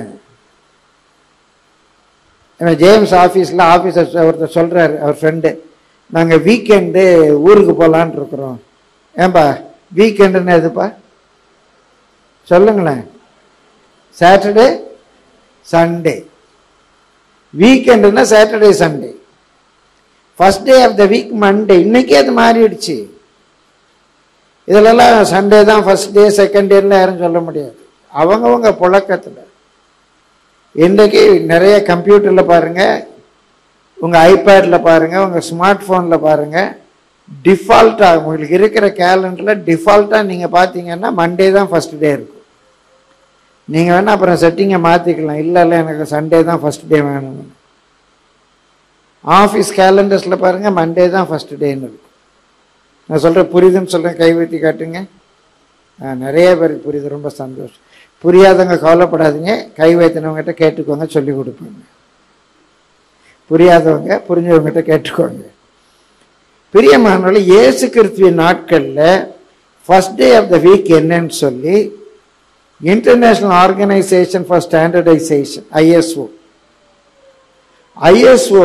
ஜேம்ஸ் ஆஃபீஸில் ஆஃபீஸர் ஒருத்தர் சொல்கிறாரு, அவர் ஃப்ரெண்டு, நாங்கள் வீக்கெண்டு ஊருக்கு போகலான் இருக்கிறோம். ஏன்பா வீக்கெண்டுன்னு எதுப்பா சொல்லுங்களேன்? Saturday Sunday. வீக்கெண்டுன்னா Saturday Sunday. First day of the week Monday. இன்னைக்கே அது மாறிடுச்சு. இதிலெல்லாம் சண்டே தான் ஃபர்ஸ்ட் டே, செகண்ட் டேன்னு யாரும் சொல்ல முடியாது. அவங்கவுங்க புழக்கத்தில். இன்றைக்கு நிறைய கம்ப்யூட்டரில் பாருங்கள், உங்கள் ஐபேடில் பாருங்கள், உங்கள் ஸ்மார்ட் ஃபோனில் பாருங்கள், டிஃபால்ட்டாக உங்களுக்கு இருக்கிற கேலண்டரில் டிஃபால்ட்டாக நீங்கள் பார்த்தீங்கன்னா மண்டே தான் ஃபர்ஸ்ட் டே இருக்கும். நீங்கள் வேணால் அப்புறம் செட்டிங்கை மாற்றிக்கலாம். இல்லை எனக்கு சண்டே தான் ஃபர்ஸ்ட் டே வேணும். ஆஃபீஸ் கேலண்டர்ஸில் பாருங்கள், மண்டே தான் ஃபர்ஸ்ட் டேன்னு இருக்கும். நான் சொல்கிறேன் புரியுதுன்னு சொல்கிறேன், கை வைத்தி காட்டுங்க. நிறைய பேருக்கு புரியுது, ரொம்ப சந்தோஷம். புரியாதவங்க கவலைப்படாதீங்க, கை வைத்தினவங்ககிட்ட கேட்டுக்கோங்க, சொல்லி கொடுப்பாங்க. புரியாதவங்க புரிஞ்சவங்ககிட்ட கேட்டுக்கோங்க. பிரியமானவர்களே, இயேசு கிறிஸ்துவின் நாட்களில் first day of the week என்னன்னு சொல்லி International Organization for Standardization ISO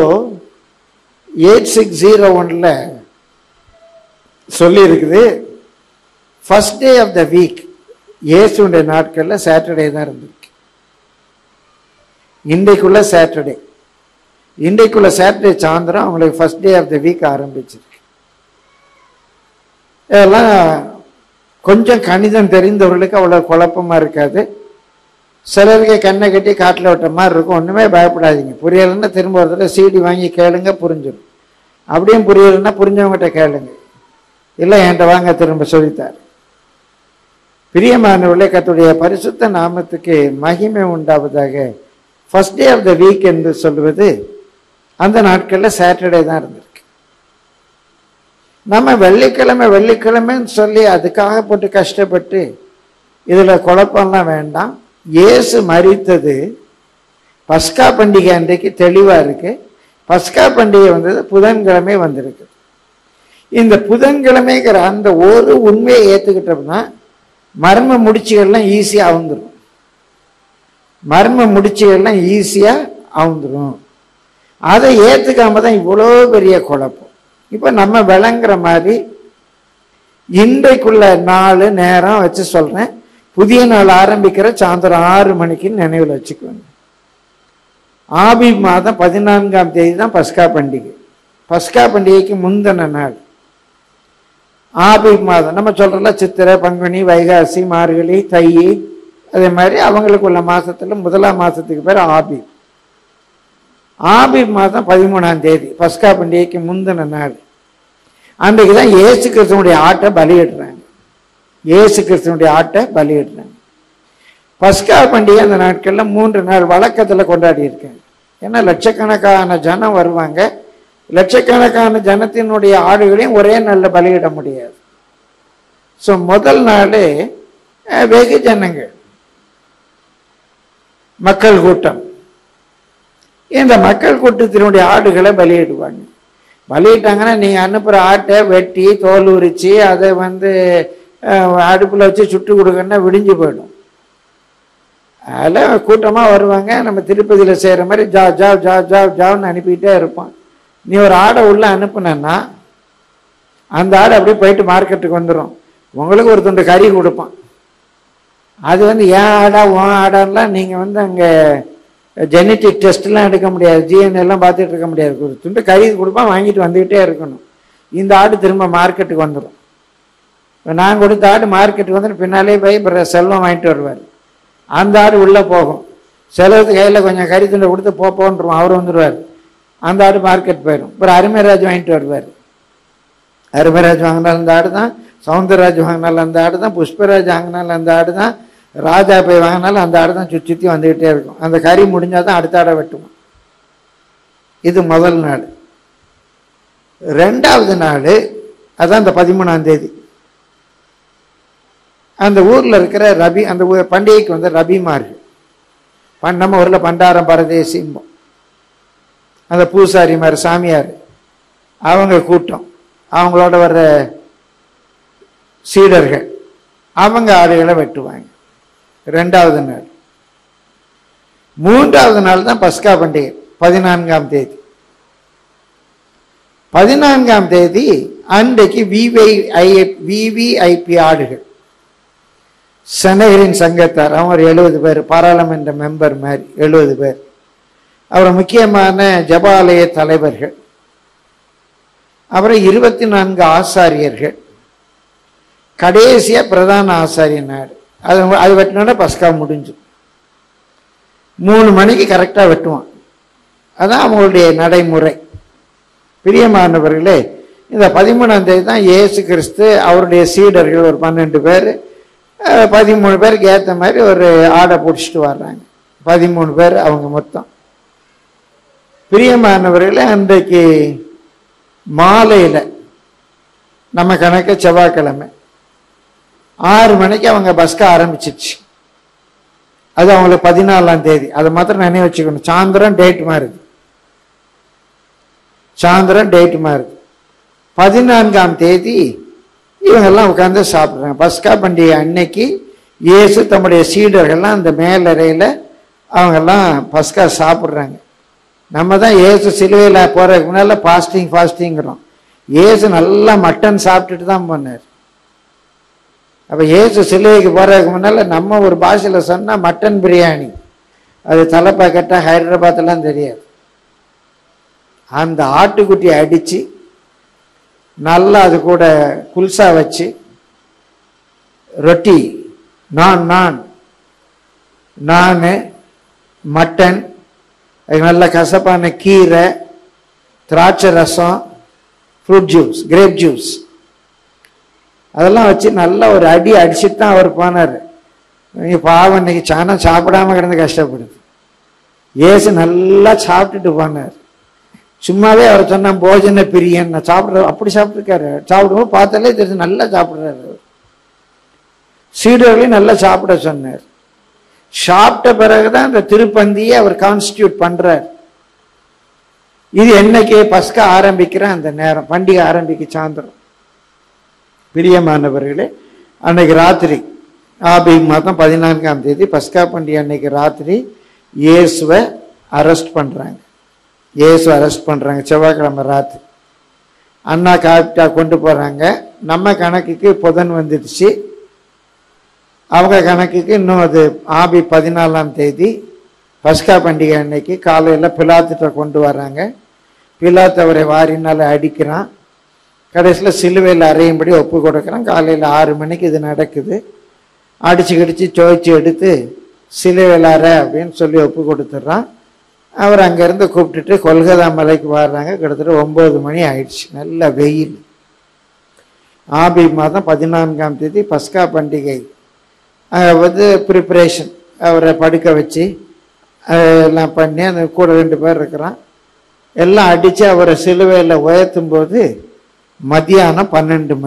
8601 சொல்லி இருக்குது. First day of the week இயேசுடைய நாட்களில் சாட்டர்டே தான் இருந்திருக்கு. இன்றைக்குள்ள சாட்டர்டே சாயந்தரம் அவங்களுக்கு first day of the week ஆரம்பிச்சிருக்கு. இதெல்லாம் கொஞ்சம் கணிதம் தெரிந்தவர்களுக்கு அவ்வளோ குழப்பமாக இருக்காது. சிலருக்கு கண்ணை கட்டி காட்டில் விட்ட மாதிரி இருக்கும். ஒன்றுமே பயப்படாதீங்க. புரியலைன்னா திரும்ப ஒரு தடவை CD வாங்கி கேளுங்க, புரிஞ்சிடும். அப்படியும் புரியலைன்னா புரிஞ்சவங்ககிட்ட கேளுங்க, இல்லை என்கிட்ட வாங்க திரும்ப சொல்லித்தார். பிரியமானவர்களே, கர்த்தருடைய பரிசுத்த நாமத்துக்கு மகிமை உண்டாவதாக. First day of the week என்று சொல்வது அந்த நாட்களில் சாட்டர்டே தான் இருந்திருக்கு. நம்ம வெள்ளிக்கிழமைன்னு சொல்லி அதுக்காக போட்டு கஷ்டப்பட்டு இதில் குழப்பம்லாம் வேண்டாம். இயேசு மரித்தது பஸ்கா பண்டிகை அன்றைக்கு தெளிவாக இருக்கு. பஸ்கா பண்டிகை வந்தது புதன்கிழமை வந்திருக்கு. இந்த புதன்கிழமைங்கிற அந்த ஒரு உண்மையை ஏற்றுக்கிட்டோம்னா மர்ம முடிச்சுகள்லாம் ஈஸியாக அவுந்துடும். அதை ஏற்றுக்காம தான் இவ்வளோ பெரிய குழப்பம். இப்போ நம்ம விளங்குற மாதிரி இன்றைக்குள்ள நாலு நேரம் வச்சு சொல்கிறேன். புதிய நாள் ஆரம்பிக்கிற சாயந்தரம் 6 மணிக்குன்னு நினைவில் வச்சுக்கோங்க. ஆபீப் மாதம் 14ஆம் தேதி தான் பஸ்கா பண்டிகை. பஸ்கா பண்டிகைக்கு முந்தின நாள் ஆபீப் மாதம். நம்ம சொல்கிறோம்ல சித்திரை, பங்குனி, வைகாசி, மார்கழி, தை, அதே மாதிரி அவங்களுக்குள்ள மாதத்தில் முதலாம் மாதத்துக்கு பேர் ஆபீப். ஆபீப் மாதம் 13ஆம் தேதி பஸ்கா பண்டிகைக்கு முந்தின நாள். அன்றைக்கு தான் இயேசு கிறிஸ்துவனுடைய ஆட்டை பலியிடுறாங்க. பஸ்கா பண்டிகை அந்த நாட்களில் 3 நாள் வழக்கத்தில் கொண்டாடி இருக்காங்க. ஏன்னா லட்சக்கணக்கான ஜனம் வருவாங்க. லட்சக்கணக்கான ஜனத்தினுடைய ஆடுகளையும் ஒரே நாளில் பலியிட முடியாது. ஸோ முதல் நாள் வெகு ஜனங்கள், மக்கள் கூட்டம். இந்த மக்கள் கூட்டத்தினுடைய ஆடுகளை பலியிடுவாங்க. பலியிட்டாங்கன்னா நீங்கள் அனுப்புகிற ஆட்டை வெட்டி தோல் உரித்து அதை அடுப்பில் வச்சு சுட்டு கொடுங்கன்னா விடிஞ்சு போயிடும். அதில் கூட்டமாக வருவாங்க. நம்ம திருப்பதியில் செய்கிற மாதிரி ஜாவ்னு அனுப்பிக்கிட்டே இருப்பான். நீ ஒரு ஆடை உள்ளே அனுப்புனன்னா அந்த ஆடை அப்படியே போயிட்டு மார்க்கெட்டுக்கு வந்துடும். உங்களுக்கு ஒரு துண்டு கறி கொடுப்பான். அது ஏன் ஆடா உன் ஆடான்லாம் நீங்கள் அங்கே ஜெனட்டிக் டெஸ்ட்லாம் எடுக்க முடியாது, DNA எல்லாம் பார்த்துட்டு இருக்க முடியாது. ஒரு துண்டு கறி கொடுப்பான், வாங்கிட்டு வந்துக்கிட்டே இருக்கணும். இந்த ஆடு திரும்ப மார்க்கெட்டுக்கு வந்துடும். நான் கொடுத்த ஆடு மார்க்கெட்டுக்கு வந்து பின்னாலே போய் செல்வம் வாங்கிட்டு வருவார். அந்த ஆடு உள்ளே போகும். செலவுக்கு கையில் கொஞ்சம் கறி துண்டை கொடுத்து போன்றோம், அவர் வந்துடுவார். அந்த ஆடு மார்க்கெட் போயிடும். அப்புறம் அருமைராஜ் வாங்கிட்டு வருவார். அருமைராஜ் வாங்கினாலும் அந்த ஆடு தான், சவுந்தரராஜ் வாங்கினாலும் அந்த ஆடு தான், புஷ்பராஜ் வாங்கினாலும் அந்த ஆடு தான், ராஜா போய் வாங்கினாலும் அந்த ஆடு தான் சுற்றி வந்துக்கிட்டே இருக்கும். அந்த கறி முடிஞ்சால் தான் அடுத்த ஆடை வெட்டுவோம். இது முதல் நாள். 2வது நாள் அதான் இந்த 13ஆம் தேதி. அந்த ஊரில் இருக்கிற அந்த பண்டிகைக்கு ரபிமார்கள், நம்ம ஊரில் பண்டாரம் பரதேசிம்போம். அந்த பூசாரி மாதிரி சாமியார் அவங்க கூட்டம், அவங்களோட வர்ற சீடர்கள், அவங்க ஆடுகளை வெட்டுவாங்க. 2வது நாள். 3வது நாள் தான் பஸ்கா பண்டிகை 14ஆம் தேதி. 14ஆம் தேதி அன்றைக்கு VVIP ஆடுகள், செனகரின் சங்கத்தார், அவங்க 70 பேர், பாராளுமன்ற மெம்பர் மாதிரி 70 பேர், அப்புறம் முக்கியமான ஜபாலய தலைவர்கள், அப்புறம் 24 ஆசாரியர்கள், கடைசியா பிரதான ஆசாரிய நாடு. அது வெட்டினோட பஸ்கா முடிஞ்சு 3 மணிக்கு கரெக்டாக வெட்டுவான். அதான் அவங்களுடைய நடைமுறை. பிரியமானவர்களே, இந்த 13ஆம் தேதி தான் இயேசு கிறிஸ்து அவருடைய சீடர்கள் ஒரு 12 பேர், 13 பேருக்கு ஏற்ற மாதிரி ஒரு ஆடை பிடிச்சிட்டு வர்றாங்க. 13 பேர் அவங்க மொத்தம். பிரியமானவர்களே, அன்றைக்கு மாலையில் நம்ம கணக்கு செவ்வாய்க்கிழமை 6 மணிக்கு அவங்க பஸ்கா ஆரம்பிச்சிருச்சு. அது அவங்களுக்கு 14ஆம் தேதி. அதை மாத்திரம் நினைவு வச்சுக்கணும். சாயந்தரம் டேட் மாறுது. 14ஆம் தேதி இவங்கெல்லாம் உட்காந்து சாப்பிட்றாங்க. பஸ்கா பண்டிகை அன்னைக்கு இயேசு தம்முடைய சீடர்கள்லாம் அந்த மேலறையில் அவங்கெல்லாம் பஸ்கா சாப்பிட்றாங்க. நம்ம தான் இயேசு சிலுவையில் போகிறதுக்கு முன்னால் ஃபாஸ்டிங்கிறோம். இயேசு நல்லா மட்டன் சாப்பிட்டுட்டு தான் போனார். அப்போ இயேசு சிலுவைக்கு போகிறதுக்கு முன்னால் நம்ம ஒரு பாஷையில் சொன்னால் மட்டன் பிரியாணி, அது தலைப்பாக்கட்டாக ஹைதராபாத்லாம் தெரியாது. அந்த ஆட்டுக்குட்டியை அடித்து நல்லா அது கூட குல்சா வச்சு ரொட்டி, நான் மட்டன், நல்ல கசப்பான கீரை, திராட்சை ரசம், ஃப்ரூட் ஜூஸ், கிரேப் ஜூஸ், அதெல்லாம் வச்சு நல்லா ஒரு அடி அடிச்சுட்டு தான் அவர் போனார். பாவம் இன்னைக்கு சாணம் சாப்பிடாம கிடந்து கஷ்டப்படுது. இயேசு நல்லா சாப்பிட்டுட்டு போனார். சும்மாவே அவர் சொன்னா போஜன பிரியன், சாப்பிட்ற அப்படி சாப்பிட்டுருக்காரு. சாப்பிடும்போது பார்த்தாலே தெரிஞ்சு நல்லா சாப்பிட்றாரு. அவர் சீடர்களையும் நல்லா சாப்பிட சொன்னார். சாப்பிட்ட பிறகுதான் இந்த திருப்பந்தியை அவர் கான்ஸ்டியூட் பண்றார். இது என்னைக்கு பஸ்கா ஆரம்பிக்கிற அந்த நேரம், பண்டிகை ஆரம்பிக்க சாயந்தரம். பிரியமானவர்களே, அன்னைக்கு ராத்திரி ஆபீக் மாதம் 14ஆம் தேதி பஸ்கா பண்டிகை அன்னைக்கு ராத்திரி இயேசுவை அரெஸ்ட் பண்றாங்க. செவ்வாய்க்கிழமை ராத்திரி அண்ணா காப்பிட்டா கொண்டு போறாங்க. நம்ம கணக்குக்கு புதன் வந்துடுச்சு, அவங்க கணக்குக்கு இன்னும் அது ஆபி 14ஆம் தேதி பஸ்கா பண்டிகை அன்னைக்கு காலையில் பிலாத்துட்ட கொண்டு வராங்க. பிலாத்து அவரை வாரினால் அடிக்கிறான். கடைசியில் சிலுவையில் அறையும்படி ஒப்பு கொடுக்குறான். காலையில் 6 மணிக்கு இது நடக்குது. அடிச்சு கிடிச்சு துவைச்சி எடுத்து சிலுவையில் அறை அப்படின்னு சொல்லி ஒப்பு கொடுத்துட்றான். அவர் அங்கேருந்து கூப்பிட்டுட்டு கொல்கதா மலைக்கு வர்றாங்க. கிட்டத்தட்ட 9 மணி ஆயிடுச்சு. நல்ல வெயில். ஆபி மாதம் 14ஆம் தேதி பஸ்கா பண்டிகை ப்ரிப்பரேஷன், அவரை படுக்க வச்சு எல்லாம் பண்ணி, அந்த கூட 2 பேர் இருக்கிறான். எல்லாம் அடித்து அவரை சிலுவையில் உயர்த்தும் போது மத்தியானம் 12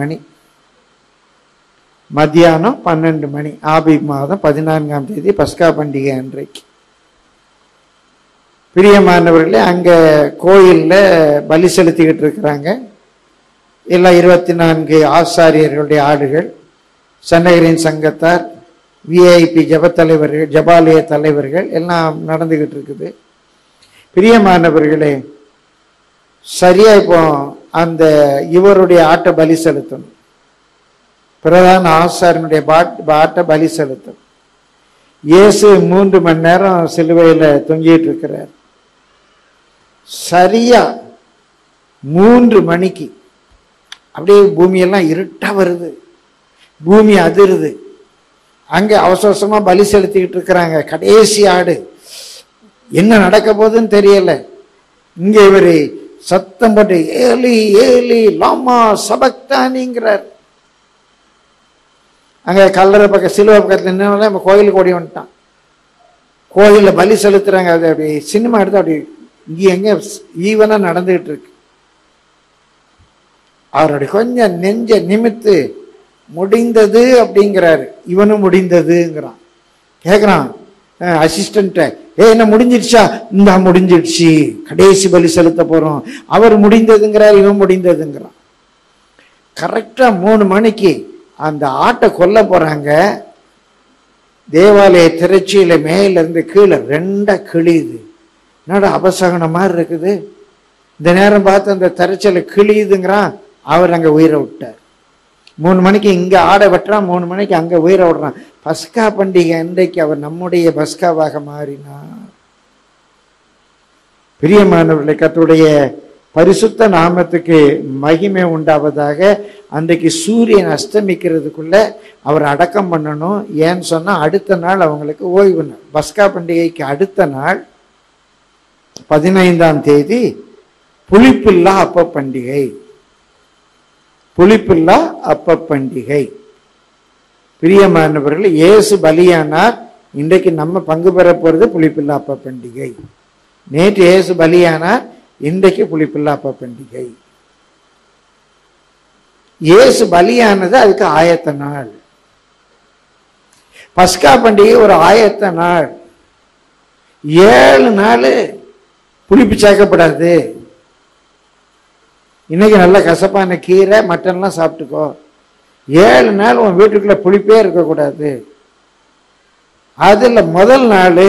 மணி. ஆபி மாதம் 14ஆம் தேதி பஸ்கா பண்டிகை அன்றைக்கு. பிரியமானவர்களே, அங்கே கோயிலில் பலி செலுத்திக்கிட்டு இருக்கிறாங்க. எல்லாம் 24 ஆசாரியர்களுடைய ஆடுகள், சன்னகரின் சங்கத்தார், விஐபி ஜபத்தலைவர்கள், ஜபாலய தலைவர்கள் எல்லாம் நடந்துகிட்டு இருக்குது. பிரியமானவர்களே, சரியா இப்போ அந்த இவருடைய ஆட்டை பலி செலுத்தணும், பிரதான ஆசாரியனுடைய ஆட்டை பலி செலுத்தணும். இயேசு 3 மணி நேரம் சிலுவையில் தொங்கிட்டு இருக்கிறார். சரியா 3 மணிக்கு அப்படியே பூமியெல்லாம் இருட்டா வருது, பூமி அதிருது. அங்கே அவசரமா பலி செலுத்திக்கிட்டு இருக்கிறாங்க. கடைசி ஆடு, என்ன நடக்க போகுதுன்னு தெரியல. இங்க இவரு சத்தம் போட்டு ஏலி ஏலி லாமா சபக்தானிங்கிறார். அங்க கல்லறை பக்கம் சிலுவை பக்கத்துல நின்று நம்ம கோயிலுக்கு ஓடி வந்துட்டான். கோயிலில் பலி செலுத்துறாங்க. அது அப்படி சினிமா எடுத்து அப்படி இங்கே எங்க ஈவனா நடந்துகிட்டு இருக்கு. அவருடைய கொஞ்சம் நெஞ்ச நிமித்து முடிந்தது அப்படிங்கிறாரு. இவனும் முடிந்ததுங்கிறான். கேட்குறான் அசிஸ்டன்ட்ட, என்ன முடிஞ்சிடுச்சா? இந்த முடிஞ்சிடுச்சு, கடைசி பலி செலுத்த போறோம். அவர் முடிந்ததுங்கிறார், இவன் முடிந்ததுங்கிறான். கரெக்டா 3 மணிக்கு அந்த ஆட்டை கொல்ல போறாங்க. தேவாலய திரைச்சியில மேல இருந்து கீழே 2 கிழியுது. என்னடா அபசகனம் மாதிரி இருக்குது. இந்த நேரம் பார்த்து அந்த திரைச்சல கிழியுதுங்கிறான். அவர் அங்க உயிரை விட்டார். 3 மணிக்கு இங்க ஆடை வெட்டுறான், 3 மணிக்கு அங்க உயிரை விடுறான். பஸ்கா பண்டிகை அன்றைக்கு அவர் நம்முடைய பஸ்காவாக மாறினார். பிரியமானவர்களை, கர்த்தருடைய பரிசுத்த நாமத்துக்கு மகிமை உண்டாவதாக. அன்றைக்கு சூரியன் அஸ்தமிக்கிறதுக்குள்ள அவர் அடக்கம் பண்ணணும். ஏன்னு சொன்னா அடுத்த நாள் அவங்களுக்கு ஓய்வு நாள். பஸ்கா பண்டிகைக்கு அடுத்த நாள் 15ஆம் தேதி புளிப்பில்லா அப்ப பண்டிகை. புளிப்பில்லா அப்ப பண்டிகை. பிரியமானவர்கள், இயேசு பலியானார். இன்றைக்கு நம்ம பங்கு பெற போறது புளிப்பில்லா அப்ப பண்டிகை. நேற்று இயேசு பலியானார், இன்றைக்கு புளிப்பில்லா அப்ப பண்டிகை. இயேசு பலியானது அதுக்கு ஆயத்த நாள். பஸ்கா பண்டிகை ஒரு ஆயத்த நாள். 7 நாள் புளிப்பு சேர்க்கப்படாது. இன்னைக்கு நல்ல கசப்பான கீரை மட்டன்லாம் சாப்பிட்டுக்கோ. 7 நாள் உன் வீட்டுக்குள்ள புளிப்பே இருக்கக்கூடாது. அதுல முதல் நாள்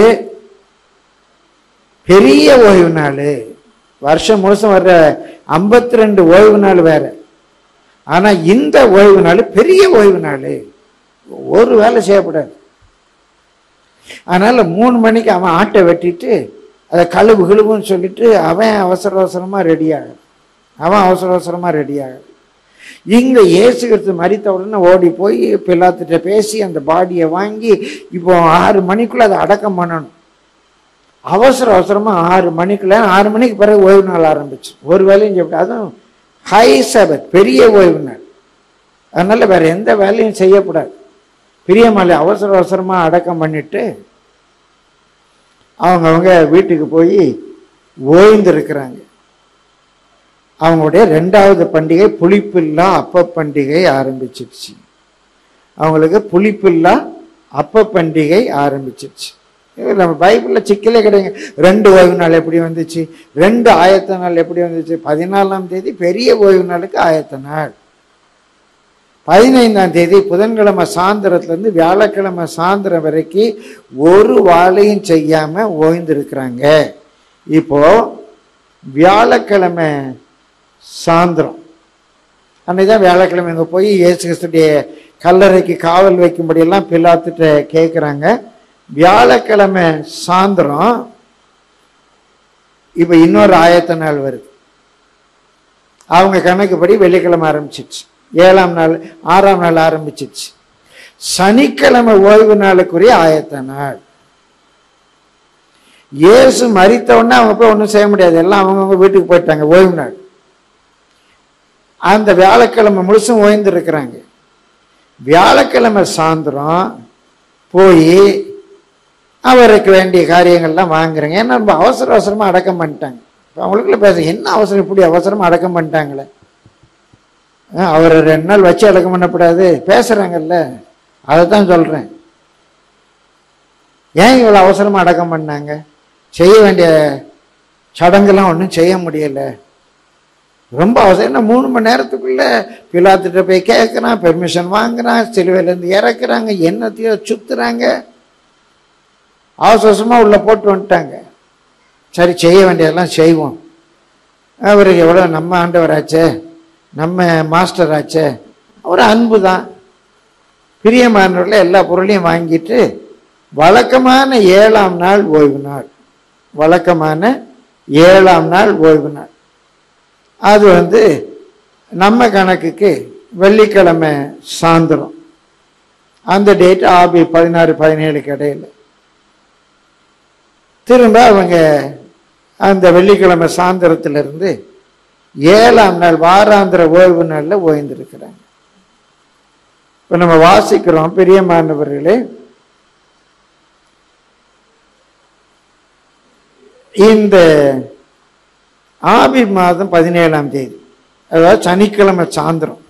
பெரிய ஓய்வு நாள். வருஷம் முழுசும் வர்ற 52 ஓய்வு நாள் வேற. ஆனா இந்த ஓய்வு நாள் பெரிய ஓய்வு நாள், ஒரு வேலை செய்யக்கூடாது. அதனால 3 மணிக்கு அவன் ஆட்டை வெட்டிட்டு அதை கழுவுன்னு சொல்லிட்டு அவன் அவசர அவசரமா ரெடியாக இங்க இயேசு கிறிஸ்து மரித்த உடனே ஓடி போய் பிலாத்துட்ட பேசி அந்த பாடியை வாங்கி இப்போ 6 மணிக்குள்ள அதை அடக்கம் பண்ணணும். அவசரமா 6 மணிக்குள்ள, 6 மணிக்கு பிறகு ஓய்வு நாள் ஆரம்பிச்சு. ஒரு வேலையும் செய்ய, அதுவும் ஹை சபத், பெரிய ஓய்வு நாள். அதனால வேற எந்த வேலையும் செய்யக்கூடாது. பிரியமாலை அவசரமா அடக்கம் பண்ணிட்டு அவங்க வீட்டுக்கு போய் ஓய்ந்து இருக்கிறாங்க. அவங்களுடைய 2வது பண்டிகை புளிப்பில்லா அப்ப பண்டிகை ஆரம்பிச்சிருச்சு. அவங்களுக்கு புளிப்பில்லா அப்ப பண்டிகை ஆரம்பிச்சிருச்சு. நம்ம பைபிள்ல சிக்கலே கிடையாது. 2 ஓய்வு நாள் எப்படி வந்துச்சு, 2 ஆயத்த நாள் எப்படி வந்துச்சு? 14ஆம் தேதி பெரிய ஓய்வு நாளுக்கு ஆயத்த நாள், 15ஆம் தேதி புதன்கிழமை சாயந்தரத்துலேருந்து வியாழக்கிழமை சாயந்தரம் வரைக்கும் ஒரு வேலையும் செய்யாம ஓய்ந்திருக்கிறாங்க. இப்போ வியாழக்கிழமை சாயந்தரம் அன்னைக்குதான் வியாழக்கிழமை இங்கே போய் இயேசு கிறிஸ்துடைய கல்லறைக்கு காவல் வைக்கும்படியெல்லாம் பிலாத்துட்ட கேட்குறாங்க. வியாழக்கிழமை சாயந்தரம் இப்போ இன்னொரு ஆயத்த நாள் வருது. அவங்க கணக்குப்படி வெள்ளிக்கிழமை ஆரம்பிச்சிச்சு, 7ஆம் நாள் 6ஆம் நாள் ஆரம்பிச்சிச்சு. சனிக்கிழமை ஓய்வு நாளுக்குரிய ஆயத்த நாள். இயேசு மரித்த உடனே அவங்க போய் ஒன்றும் செய்ய முடியாது, எல்லாம் அவங்கவுங்க வீட்டுக்கு போயிட்டாங்க. ஓய்வு நாள் அந்த வியாழக்கிழமை முழுசும் ஓய்ந்து இருக்கிறாங்க. வியாழக்கிழமை சாயந்தரம் போய் அவருக்கு வேண்டிய காரியங்கள்லாம் வாங்குறாங்க. ஏன்னா ரொம்ப அவசரமா அடக்கம் பண்ணிட்டாங்க. அவங்களுக்குள்ள பேச என்ன அவசரம், இப்படி அவசரமா அடக்கம் பண்ணிட்டாங்களே, அவர் 2 நாள் வச்சு அடக்கம் பண்ணக்கூடாது பேசுறாங்கல்ல, அதை தான் சொல்றேன். ஏன் இவ்வளவு அவசரமா அடக்கம் பண்ணாங்க? செய்ய வேண்டிய சடங்குலாம் ஒன்றும் செய்ய முடியல, ரொம்ப அவசரம். என்ன 3 மணி நேரத்துக்குள்ள பிலாத்துட்ட போய் கேட்குறான், பெர்மிஷன் வாங்குறான், சிலுவையிலேருந்து இறக்குறாங்க, என்னத்தையோ சுத்துறாங்க, அவசரமா உள்ள போட்டு வந்துட்டாங்க. சரி, செய்ய வேண்டியதெல்லாம் செய்வோம். அவருக்கு எவ்வளோ நம்ம ஆண்டவராச்சே, நம்ம மாஸ்டர் ஆச்சே, ஒரு அன்பு தான். பிரியமானவர்கள் எல்லா பொருளையும் வாங்கிட்டு வழக்கமான 7ஆம் நாள் ஓய்வு நாள், வழக்கமான 7ஆம் நாள் ஓய்வு நாள், அது நம்ம கணக்குக்கு வெள்ளிக்கிழமை சாயந்தரம். அந்த டேட் ஆபி 16-17 இடையில. திரும்ப அவங்க அந்த வெள்ளிக்கிழமை சாயந்தரத்திலிருந்து 7ஆம் நாள் வாராந்திர ஓய்வு நாளில் ஓய்ந்திருக்கிறாங்க. இப்போ நம்ம வாசிக்கிறோம், பிரியமானவர்களே, இந்த ஆபி மாதம் 17ஆம் தேதி, அதாவது சனிக்கிழமை சாயந்தரம்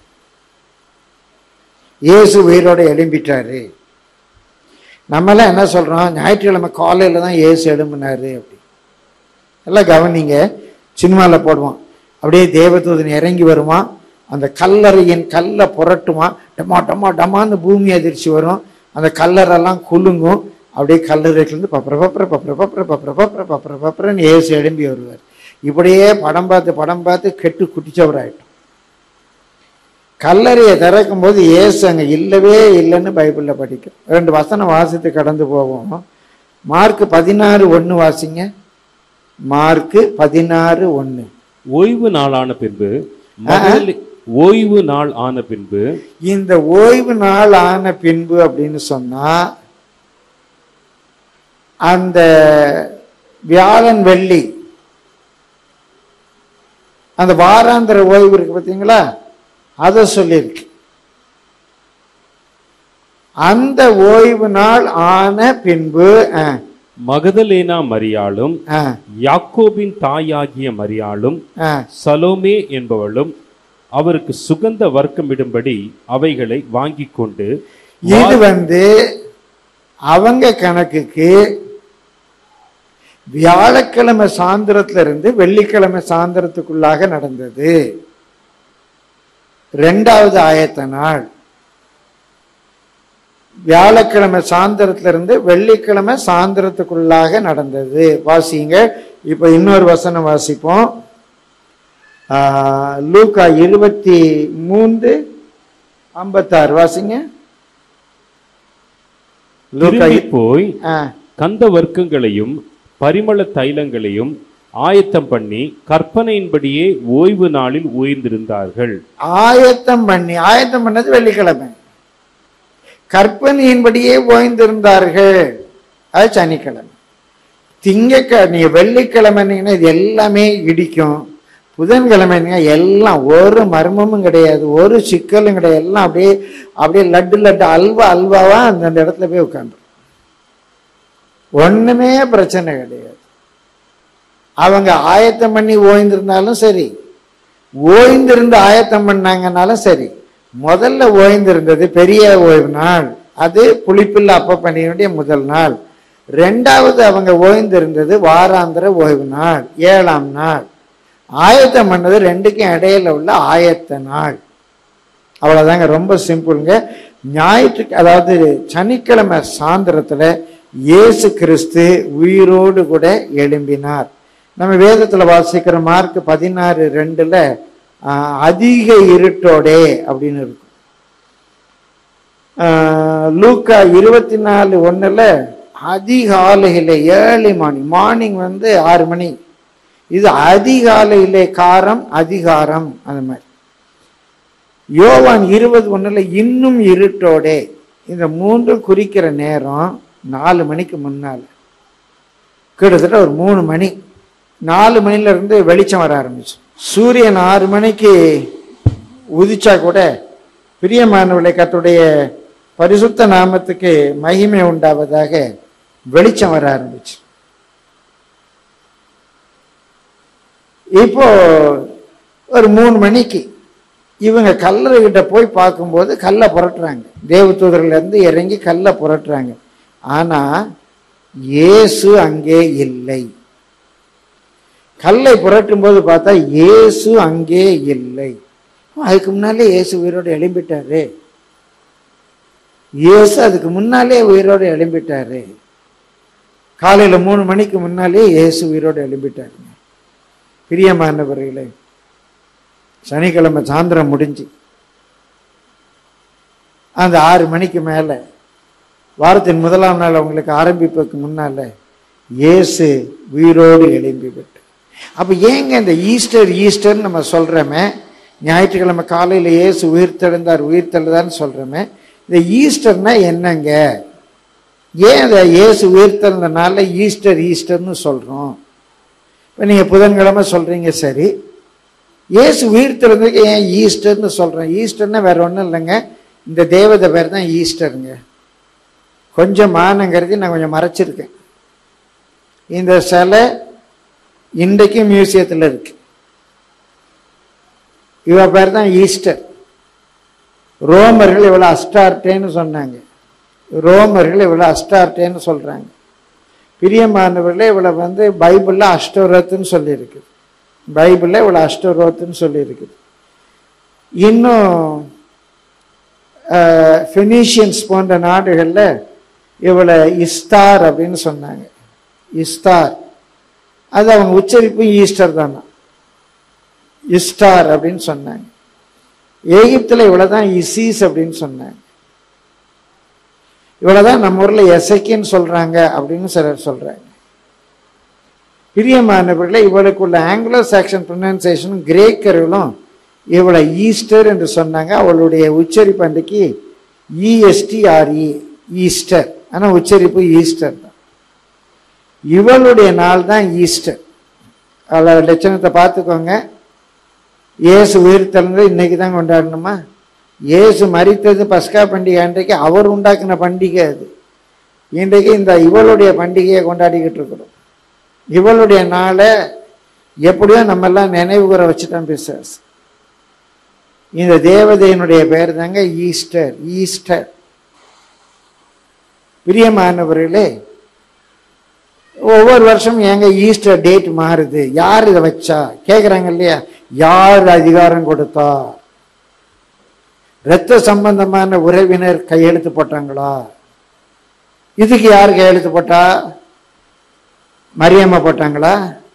இயேசு உயிரோட எழும்பிட்டாரு. நம்மளாம் என்ன சொல்றோம், ஞாயிற்றுக்கிழமை காலையில தான் இயேசு எழும்பினாரு அப்படி. எல்லாம் கவனிங்க, சினிமாவில் போடுவான், அப்படியே தேவதூதன் இறங்கி வருவான், அந்த கல்லறையின் கல்லை புரட்டுவான், டமா டமா டமான்னு பூமி அதிர்ச்சி வரும், அந்த கல்லறையெல்லாம் குலுங்கும், அப்படியே கல்லறையிலேருந்து பப்பரன்னு இயேசு எழும்பி வருவார். இப்படியே படம் பார்த்து கெட்டு குட்டிச்சவராயிட்டோம். கல்லறையை திறக்கும் போது இயேசு அங்கே இல்லவே இல்லைன்னு பைபிளில் படிக்கும். 2 வசனம் வாசித்து கடந்து போவோம். மார்க் 16:1 வாசிங்க. மார்க் 16:1. ஓய்வு நாள் ஆன பின்பு, ஓய்வு நாள் ஆன பின்பு, இந்த ஓய்வு நாள் ஆன பின்பு அப்படின்னு சொன்னா அந்த வியாழன் வெள்ளி அந்த வாராந்திர ஓய்வு இருக்கு பார்த்தீங்களா, அதை சொல்லியிருக்கு. அந்த ஓய்வு நாள் ஆன பின்பு மகதலேனா மரியாளும் யாக்கோபின் தாயாகிய மரியாளும் சலோமே என்பவளும் அவருக்கு சுகந்த வர்க்கமிடும்படி அவைகளை வாங்கி கொண்டு, இது அவங்க கணக்குக்கு வியாழக்கிழமை சாயந்தரத்துல இருந்து வெள்ளிக்கிழமை சாயந்தரத்துக்குள்ளாக நடந்தது. 2வது ஆயத்த நாள். வியாழக்கிழமை சாயந்தரத்திலிருந்து வெள்ளிக்கிழமை சாயந்தரத்துக்குள்ளாக நடந்தது. வாசிங்க. இப்ப இன்னொரு வசனம் வாசிப்போம். லூக்கா 23:56 வாசிங்க. திரும்பி போய் கந்த வர்க்கங்களையும் பரிமள தைலங்களையும் ஆயத்தம் பண்ணி கற்பனையின்படியே ஓய்வு நாளில் ஓய்ந்திருந்தார்கள். ஆயத்தம் பண்ணது வெள்ளிக்கிழமை, கற்பனையின்படியே ஓய்ந்திருந்தார்கள். அது சனிக்கிழமை. நீங்க வெள்ளிக்கிழமை இது எல்லாமே இடிக்கும். புதன்கிழமை எல்லாம் ஒரு மர்மமும் கிடையாது, ஒரு சிக்கலும் கிடையாது. எல்லாம் அப்படியே அப்படியே லட்டு அல்வாவா அந்த இடத்துல போய் உட்காந்து ஒண்ணுமே பிரச்சனை கிடையாது. அவங்க ஆயத்தம் பண்ணி ஓய்ந்திருந்தாலும் சரி, ஓய்ந்திருந்து ஆயத்தம் பண்ணாங்கன்னாலும் சரி, முதல்ல ஓய்ந்திருந்தது பெரிய ஓய்வு நாள், அது புளிப்பில்லா அப்ப பண்டிகையுடைய முதல் நாள். ரெண்டாவது அவங்க ஓய்ந்திருந்தது வாராந்திர ஓய்வு நாள், 7ஆம் நாள். ஆயத்தம் பண்ணது ரெண்டுக்கும் இடையில உள்ள ஆயத்த நாள். அவ்வளவுதாங்க, ரொம்ப சிம்பிளுங்க. அதாவது சனிக்கிழமை சாயந்தரத்துல இயேசு கிறிஸ்து உயிரோடு கூட எழும்பினார். நம்ம வேதத்துல வாசிக்கிற மார்க் 16:2 அதிக இருட்டோடே அப்படின்னு இருக்கும். லூக்கா 24:1 அதிகாலையிலே, ஏர்லி மார்னிங் 6 மணி. இது அதிகாலையிலே காரம் அதிகாரம் அந்த மாதிரி. யோவான் 20:1 இன்னும் இருட்டோடே. இந்த 3 குறிக்கிற நேரம் 4 மணிக்கு முன்னால, கிட்டத்தட்ட ஒரு 3 மணி. 4 மணில இருந்து வெளிச்சம் வர ஆரம்பிச்சு. சூரியன் 6 மணிக்கு உதிச்சா கூட பிரியமானவர்களே, கர்த்தருடைய பரிசுத்த நாமத்துக்கு மகிமை உண்டாவதாக வெளிச்சம் வர ஆரம்பிச்சு. இப்போ ஒரு 3 மணிக்கு இவங்க கல்லறை கிட்ட போய் பார்க்கும்போது கல்லை புரட்டுறாங்க. தேவதூதர்கள் இருந்து இறங்கி கல்லை புரட்டுறாங்க. ஆனா இயேசு அங்கே இல்லை. கல்லை புரட்டும் போது பார்த்தா இயேசு அங்கே இல்லை. அதுக்கு முன்னாலே இயேசு உயிரோடு எழும்பிட்டாரு. இயேசு அதுக்கு முன்னாலே உயிரோடு எழும்பிட்டாரு. காலையில 3 மணிக்கு முன்னாலே இயேசு உயிரோடு எழும்பிட்டாருங்க. பிரியமானவர்களே, சனிக்கிழமை சாயந்தரம் முடிஞ்சு அந்த 6 மணிக்கு மேல, வாரத்தின் முதலாம் நாள் அவங்களுக்கு ஆரம்பிப்பதற்கு முன்னால இயேசு உயிரோடு எழும்பி விட்டு. அப்ப ஏங்க இந்த ஈஸ்டர் நம்ம சொல்றோமே, ஞாயிற்றுக்கிழமை காலையில இயேசு உயிர்த்தெழுந்தான்னு சொல்றோமே, இந்த ஈஸ்டர்னா என்னங்க? ஏன் அந்த இயேசு உயிர்த்தெழுந்தனால ஈஸ்டர்னு சொல்றோம்? இப்ப நீங்க புதன்கிழமை சொல்றீங்க, சரி. இயேசு உயிர்த்தெழுந்ததுக்கு ஏன் ஈஸ்டர்னு சொல்றோம்? ஈஸ்டர்னா வேற ஒன்றும் இல்லைங்க, இந்த தேவதை பேர் தான் ஈஸ்டருங்க. கொஞ்சம் மானங்கிறது நான் கொஞ்சம் மறைச்சிருக்கேன். இந்த சிலை இன்றைக்கும் மியூசியத்தில் இருக்கு. இவ பேர் தான் ஈஸ்டர். ரோமர்கள் இவ்வளவு அஸ்டார்டேன்னு சொன்னாங்க. ரோமர்கள் இவ்வளவு அஸ்டார்டேன்னு சொல்றாங்க. பிரியமானவர்களே, இவ்வளவு பைபிள்ல அஷ்டோரத்துன்னு சொல்லி இருக்குது. பைபிள்ல இவ்வளவு அஷ்டோரத்துன்னு சொல்லி இருக்குது. இன்னும் ஃபெனீஷியன்ஸ் போன்ற நாடுகள்ல இவளை இஸ்தார் அப்படின்னு சொன்னாங்க. இஸ்தார், அது அவங்க உச்சரிப்பு ஈஸ்டர் தானா, இஸ்டார் அப்படின்னு சொன்னாங்க. எகிப்துல இவ்வளவுதான் இசீஸ் அப்படின்னு சொன்னாங்க. இவ்வளவுதான் நம்ம ஊர்ல எசைக்கின்னு சொல்றாங்க அப்படின்னு சிலர் சொல்றாங்க. பிரியமானவர்களே, இவளுக்குள்ள ஆங்கிலோ சாக்சன் ப்ரொனன்சியேஷன் கிரேக்கர்களும் இவளை ஈஸ்டர் என்று சொன்னாங்க. அவளுடைய உச்சரிப்பு அன்றைக்கு ESTRE, ஈஸ்டர். ஆனா உச்சரிப்பு ஈஸ்டர் தான். இவளுடைய நாள் தான் ஈஸ்டர். அவளோட லட்சணத்தை பார்த்துக்கோங்க. இயேசு உயிர்த்தெழுந்தது இன்னைக்கு தான் கொண்டாடணுமா? இயேசு மரித்தது பஸ்கா பண்டிகை அன்றைக்கு அவர் உண்டாக்குன பண்டிகை அது. இன்றைக்கு இந்த இவளுடைய பண்டிகையை கொண்டாடிக்கிட்டு இருக்கிறோம். இவளுடைய நாளை எப்படியோ நம்ம எல்லாம் நினைவு கூற வச்சுட்டான் பிசாசு. இந்த தேவதையினுடைய பெயர் தாங்க ஈஸ்டர். ஈஸ்டர். பிரியமானவர்களே, ஒவ்வொரு வருஷம் ஏங்க ஈஸ்டர் டேட் மாறுது? யார் இதை வச்சா கேட்குறாங்க இல்லையா? யார் அதிகாரம் கொடுத்தா? இரத்த சம்பந்தமான உறவினர் கையெழுத்து போட்டாங்களா? இதுக்கு யார் கையெழுத்து போட்டா? மரியம்மா போட்டாங்களா?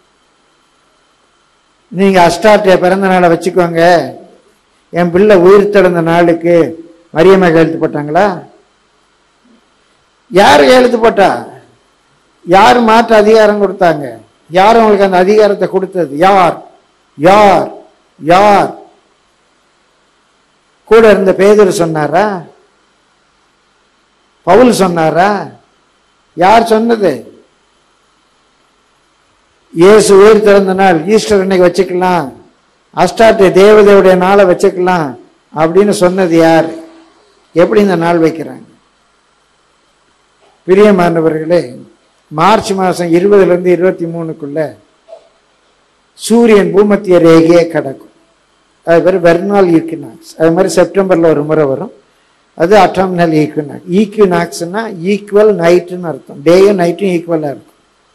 நீங்க அஸ்டார்டைய பிறந்த நாளை வச்சுக்கோங்க, என் பிள்ளை உயிர் தெழுந்த நாளுக்கு மரியம்மா கையெழுத்து போட்டாங்களா? யார் கையெழுத்து போட்டா? யார் மாற்ற அதிகாரம் கொடுத்தாங்க? யார் உங்களுக்கு அந்த அதிகாரத்தை கொடுத்தது? யார் யார் யார்? கூட இருந்த பேதுரு சொன்னாரா? பவுல் சொன்னாரா? யார் சொன்னது? இயேசு உயிர் திறந்த நாள் ஈஸ்டர் அன்னைக்கு வச்சுக்கலாம், அஸ்டார்டே தேவதையுடைய நாளை வச்சுக்கலாம் அப்படின்னு சொன்னது யார்? எப்படி இந்த நாள் வைக்கிறாங்க? பிரியமானவர்களே, மார்ச் மாதம் 20 to 23 சூரியன் பூமத்திய ரேகையை கடக்கும். அது பேர் வெர்னால் ஈக்வினாக்ஸ். அது மாதிரி செப்டம்பரில் ஒரு முறை வரும், அது அட்டாமினல் ஈக்வினாக்ஸ். ஈக்வினாக்ஸ்னா ஈக்குவல் நைட்டுன்னு அர்த்தம், டேயும் நைட்டும் ஈக்குவலாக இருக்கும்.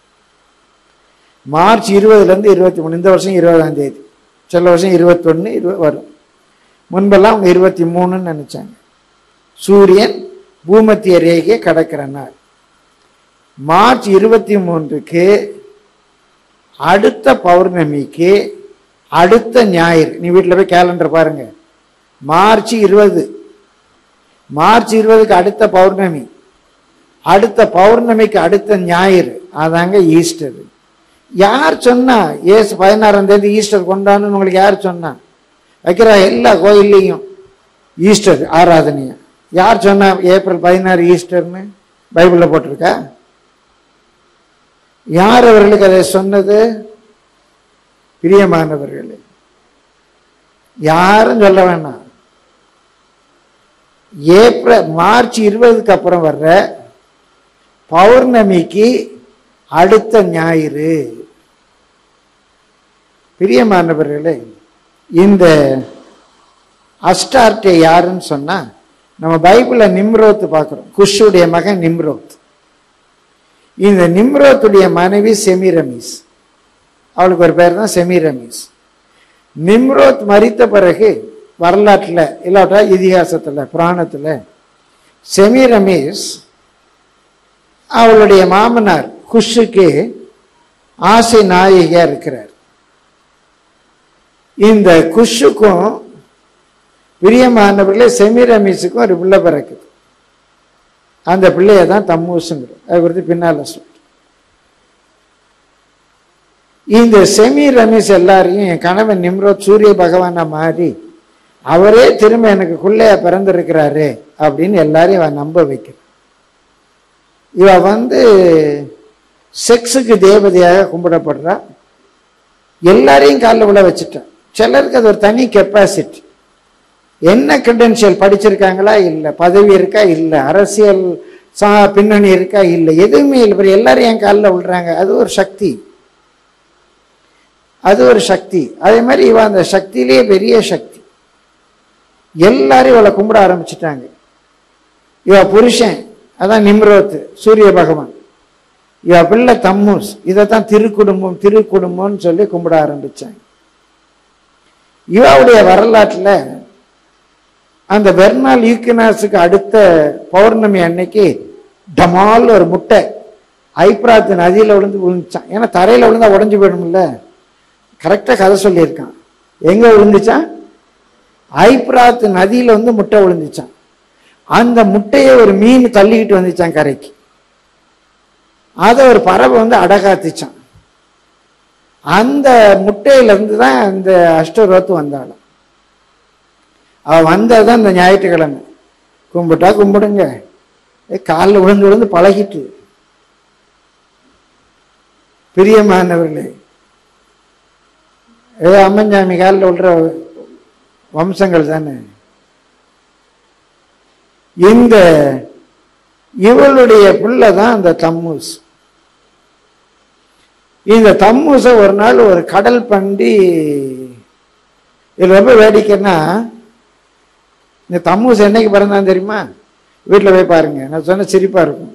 மார்ச் 20 to 23, இந்த வருஷம் 20ஆம் தேதி, சில வருஷம் 21 வரும். முன்பெல்லாம் அவங்க 23ன்னு நினைச்சாங்க. சூரியன் பூமத்திய ரேகையை கடக்கிற நாள் மார்ச் 23க்கு அடுத்த பௌர்ணமிக்கு அடுத்த ஞாயிறு. நீ வீட்டில் போய் கேலண்டர் பாருங்க. மார்ச் 20, மார்ச் 20க்கு அடுத்த பௌர்ணமி, அடுத்த பௌர்ணமிக்கு அடுத்த ஞாயிறு, அதாங்க ஈஸ்டர். யார் சொன்னா ஏசு 16ஆம் தேதி ஈஸ்டர் கொண்டாடுன்னு உங்களுக்கு யார் சொன்னா? வைக்கிற எல்லா கோயில்லையும் ஈஸ்டர் ஆராதனையா யார் சொன்னா? ஏப்ரல் 16 ஈஸ்டர்னு பைபிளில் போட்டிருக்கா? யார் அவர்களுக்கு அதை சொன்னது? பிரியமானவர்களே, யாரும் சொல்ல வேண்டாம். மார்ச் 20க்கு அப்புறம் வர்ற பௌர்ணமிக்கு அடுத்த ஞாயிறு. பிரியமானவர்களே, இந்த அஸ்டார்டே யாருன்னு சொன்னா, நம்ம பைபிள்ல நிம்ரோத் பார்க்கிறோம். குஷுடைய மகன் நிம்ரோத். இந்த நிம்ரோத்துடைய மனைவி செமிரமிஸ், அவளுக்கு ஒரு பேர் தான் செமிரமிஸ். நிம்ரோத் மரித்த பிறகு வரலாற்றில் இல்லாட்டா இதிகாசத்தில் புராணத்தில் செமிரமிஸ் அவளுடைய மாமனார் குஷுக்கு ஆசை நாயகியா இருக்கிறார். இந்த குஷுக்கும் பிரியமானவர்களே செமிரமிஸுக்கும் ஒரு பிள்ளை பிறக்குது. அந்த பிள்ளைய தான் தம்மூசுங்கிறோம். அதை குறித்து பின்னால சொல்றேன். இந்த செமிரமிஸ் எல்லாரையும் என் கணவன் நிம்ரோத் சூரிய பகவானா மாறி அவரே திரும்ப எனக்கு பிள்ளையா பிறந்திருக்கிறாரு அப்படின்னு எல்லாரையும் நம்ப வைக்கிறார். இவ செக்ஸுக்கு தேவதையாக கும்பிடப்படுறா. எல்லாரையும் காலில் விழ வச்சுட்டான். சிலருக்கு அது ஒரு தனி கெப்பாசிட்டி. என்ன கிரெடென்ஷியல், படிச்சிருக்காங்களா இல்லை, பதவி இருக்கா இல்லை, அரசியல் பின்னணி இருக்கா இல்லை, எதுவுமே இல்லை, எல்லாரும் என் காலில் விழுறாங்க. அது ஒரு சக்தி, அது ஒரு சக்தி. அதே மாதிரி இவ அந்த சக்தியிலேயே பெரிய சக்தி. எல்லாரும் இவளை கும்பிட ஆரம்பிச்சுட்டாங்க. இவ புருஷன் அதான் நிம்ரோத் சூரிய பகவான், இவ பிள்ளை தம்மூஸ், இதைத்தான் திருக்குடும்பம் திருக்குடும்பம்னு சொல்லி கும்பிட ஆரம்பிச்சாங்க. இவருடைய வரலாற்றில் அந்த வெர்னால் ஈக்வினாக்ஸுக்கு அடுத்த பௌர்ணமி அன்னைக்கு டமால் ஒரு முட்டை ஐப்ராத் நதியில் விழுந்துச்சான். ஏன்னா தரையில் விழுந்தா உடஞ்சி போயிடும்ல. கரெக்டாக கதை சொல்லியிருக்கான். எங்க விழுந்துச்சான்? ஐப்ராத் நதியில முட்டை விழுந்துச்சான். அந்த முட்டையை ஒரு மீன் தள்ளிக்கிட்டு வந்துச்சான் கரைக்கு. அதை ஒரு பறவை அடகாத்துச்சான். அந்த முட்டையிலிருந்து தான் அந்த அஷ்டரோத்து வந்தாலும். அவ வந்ததான் இந்த ஞாயிற்றுக்கிழமை. கும்பிட்டா கும்பிடுங்க, காலில் விழுந்து விழுந்து பழகிட்டு. பிரியமானவர்களே, அம்மஞ்சாமி காலில் விழுற வம்சங்கள் தானே. இந்த இவளுடைய பிள்ளை தான் அந்த தம்மூஸ். இந்த தம்மூச ஒரு நாள் ஒரு கடல் பண்டி, இதுல ரொம்ப வேடிக்கைன்னா, இந்த தம்மூஸ் என்னைக்கு பிறந்தான் தெரியுமா? வீட்டில் போய் பாருங்க, நான் சொன்ன சிரிப்பா இருக்கும்.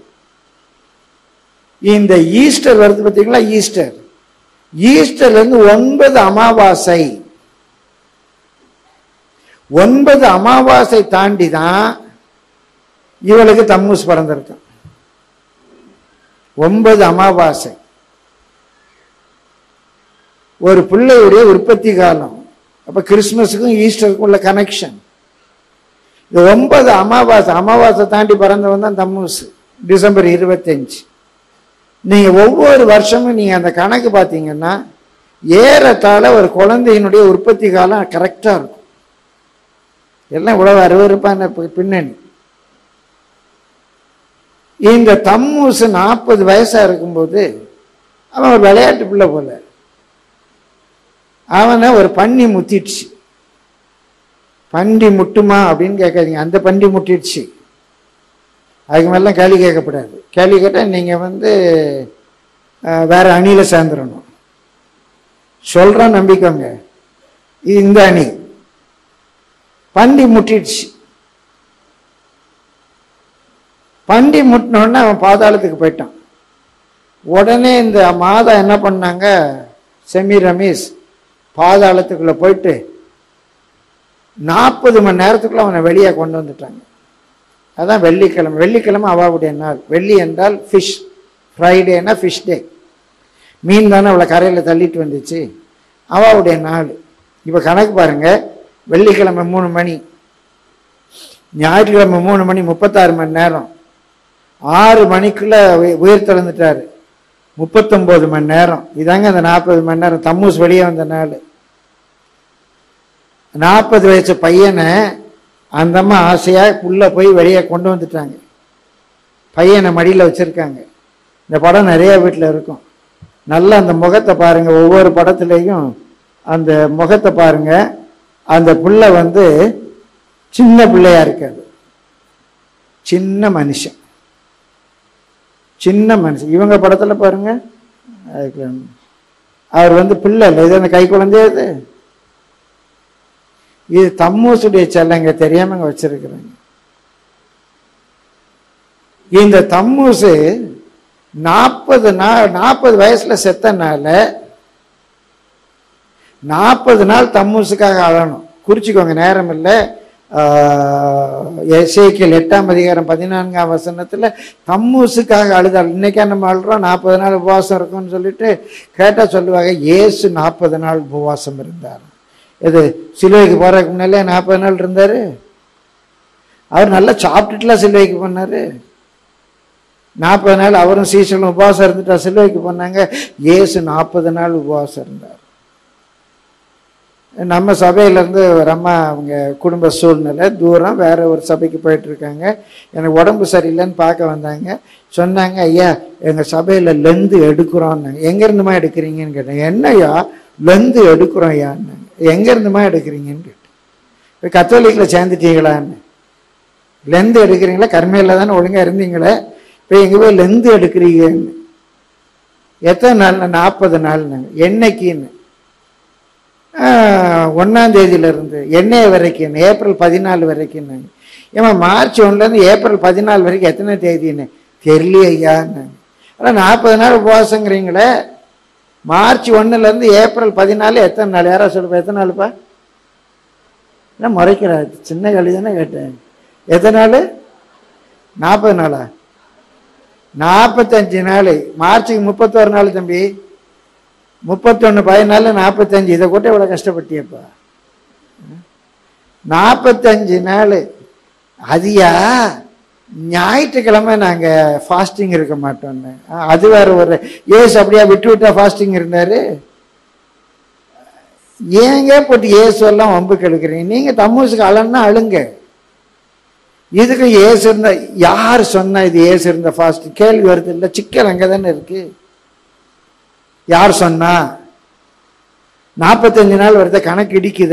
இந்த ஈஸ்டர் வருது பார்த்தீங்களா, ஈஸ்டர், ஈஸ்டர்ல இருந்து 9 அமாவாசை, 9 அமாவாசை தாண்டி தான் இவளுக்கு தம்மூஸ் பிறந்திருக்கும். 9 அமாவாசை ஒரு பிள்ளையுடைய உற்பத்தி காலம். அப்ப கிறிஸ்துமஸுக்கும் ஈஸ்டருக்கும் உள்ள கனெக்ஷன். இந்த 9 அமாவாசை தாண்டி பிறந்தவன் தான் தம்மூஸ், டிசம்பர் 25. நீங்க ஒவ்வொரு வருஷமும் நீங்க அந்த கணக்கு பார்த்தீங்கன்னா ஏறத்தாழ ஒரு குழந்தையினுடைய உற்பத்தி காலம் கரெக்டா இருக்கும். எல்லாம் இவ்வளவு அருவருப்பான பின்னணி. இந்த தம்மூஸ் 40 வயசா இருக்கும்போது அவன் ஒரு விளையாட்டு பிள்ளை போல அவனை ஒரு பன்றி முத்திடுச்சு. பன்றி முட்டுமா அப்படின்னு கேட்காதீங்க, அந்த பன்றி முட்டிடுச்சு. அதுக்கு மேலாம் கேள்வி கேட்கக்கூடாது. கேள்வி கேட்டால் நீங்கள் வேற அணியில சேர்ந்துடணும். சொல்கிறோம் நம்பிக்கோங்க, இது இந்த அணி. பன்றி முட்டிடுச்சு. பன்றி முட்டினோடனே அவன் பாதாளத்துக்கு போயிட்டான். உடனே இந்த மாதா என்ன பண்ணாங்க, செமி ரமேஷ் பாதாளத்துக்குள்ள போயிட்டு 40 மணி நேரத்துக்குள்ள அவனை வெளியே கொண்டு வந்துட்டாங்க. அதான் வெள்ளிக்கிழமை. வெள்ளிக்கிழமை அவாவுடைய நாள். வெள்ளி என்றால் ஃபிஷ், ஃப்ரைடேனா ஃபிஷ் டே. மீன் தானே அவளை கரையில் தள்ளிட்டு வந்துச்சு, அவாவுடைய நாள். இப்போ கணக்கு பாருங்க, வெள்ளிக்கிழமை 3 மணி, ஞாயிற்றுக்கிழமை 3 மணி, 36 மணி நேரம். 6 மணிக்குள்ள உயிர் திறந்துட்டாரு, 39 மணி நேரம். இதாங்க அந்த 40 மணி நேரம். தம்மூஸ் வெளியே வந்த நாள். 40 வயசு பையனை அந்த அம்மா ஆசையா உள்ள போய் வெளியே கொண்டு வந்துட்டாங்க. பையனை மடியில் வச்சிருக்காங்க. இந்த படம் நிறைய வீட்டில் இருக்கும். நல்லா அந்த முகத்தை பாருங்க, ஒவ்வொரு படத்துலையும் அந்த முகத்தை பாருங்க. அந்த பிள்ளை சின்ன பிள்ளையா இருக்காது, சின்ன மனுஷன், சின்ன மனுஷன். இவங்க படத்துல பாருங்க, அவர் பிள்ளை இல்லை, இது அந்த கை குழந்தையாது. இது தம்மூசுடைய செல்லங்க, தெரியாம வச்சிருக்கிறாங்க. இந்த தம்மூசு 40 வயசுல செத்தனால 40 நாள் தம்மூசுக்காக அழணும். குறிச்சுக்கோங்க, நேரம் இல்லை. எசேக்கியேல் 8ஆம் அதிகாரம் 14ஆம் வசனத்துல தம்மூசுக்காக அழுதாள். இன்னைக்கா நம்ம அழுறோம் 40 நாள் உபவாசம் இருக்கும்னு சொல்லிட்டு கேட்டா சொல்லுவாங்க, இயேசு 40 நாள் உபவாசம் இருந்தார். இது சிலுவைக்கு போறதுக்கு முன்னாலே 40 நாள் இருந்தாரு. அவர் நல்லா சாப்பிட்டுட்டுலாம் சிலுவைக்கு போனாரு. 40 நாள் அவரும் சீசனும் உபவாசம் இருந்துட்டா சிலுவைக்கு போனாங்க. இயேசு 40 நாள் உபவாசம் இருந்தார். நம்ம சபையிலேருந்து ஒரு அம்மா, அவங்க குடும்ப சூழ்நிலை தூரம் வேற ஒரு சபைக்கு போயிட்டு இருக்காங்க. எனக்கு உடம்பு சரியில்லைன்னு பார்க்க வந்தாங்க. சொன்னாங்க, ஐயா எங்கள் சபையில் லெந்து எடுக்கிறோன்னாங்க. எங்கேருந்துமா எடுக்கிறீங்கன்னு கேட்டேன். என்னையா லெந்து எடுக்கிறோம் ஐயான்னாங்க. எங்கேருந்துமா எடுக்கிறீங்கன்னு கேட்டேன். இப்போ கத்தோலிக்கில் சேர்ந்துட்டீங்களான்னு. லெந்து எடுக்கிறீங்களா? கர்மையில் தானே ஒழுங்காக இருந்தீங்களே, இப்போ எங்கே போய் லெந்து எடுக்கிறீங்கன்னு. எத்தனை நாள்? 40 நாள்னாங்க. என்னைக்குன்னு? 1ஆம் தேதியிலிருந்து என்னைய வரைக்கும், ஏப்ரல் 14 வரைக்கும். ஏமா மார்ச் 1லேருந்து ஏப்ரல் 14 வரைக்கும் எத்தனை தேதின்னு தெரியலையான்னாங்க. ஆனால் 40 நாள் உபவாசங்கிறீங்களே, மார்ச் 1லேருந்து ஏப்ரல் 14 எத்தனை நாள்? யாரா சொல்லுப்பா, எத்தனை நாளுப்பா? என்ன முறைக்கிறா? சின்ன கல்வி தானே கேட்டேன். எத்தனை நாள்? 40 நாளா? 45 நாள். மார்ச்சுக்கு 31 நாள் தம்பி. 31 14 45. இதை கூட இவ்வளோ கஷ்டப்பட்டியப்பா. 45 நாள். அதியா ஞாயிற்றுக்கிழமை நாங்கள் ஃபாஸ்டிங் இருக்க மாட்டோம்னு. அது வேற ஒரு ஏசு அப்படியா விட்டு விட்டா ஃபாஸ்டிங் இருந்தாரு. ஏங்க போட்டு ஏசுவெல்லாம் வம்புக்கு எடுக்கிறீங்க? நீங்க தம்மூசுக்கு அழன்னா அழுங்க. இதுக்கு ஏசு இருந்தா யார் சொன்னா இது ஏசு இருந்த ஃபாஸ்டிங்? கேள்வி வருது இல்லை? சிக்கல் அங்கே தானே இருக்கு. யார் சொன்னா? 45 நாள் வருத கணக்கு இடிக்குத.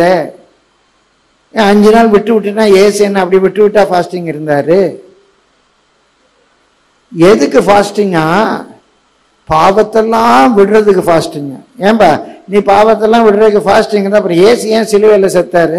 5 நாள் விட்டு விட்டுனா ஏசு என்ன அப்படி விட்டு விட்டா ஃபாஸ்டிங் இருந்தாரு? எதுக்கு ஃபாஸ்டிங்கா? பாவத்தெல்லாம் விடுறதுக்கு ஃபாஸ்டிங்க. ஏன்பா நீ பாவத்தெல்லாம் விடுறதுக்கு ஃபாஸ்டிங் தான், அப்புறம் ஏசு ஏன் சிலுவையில் செத்தாரு?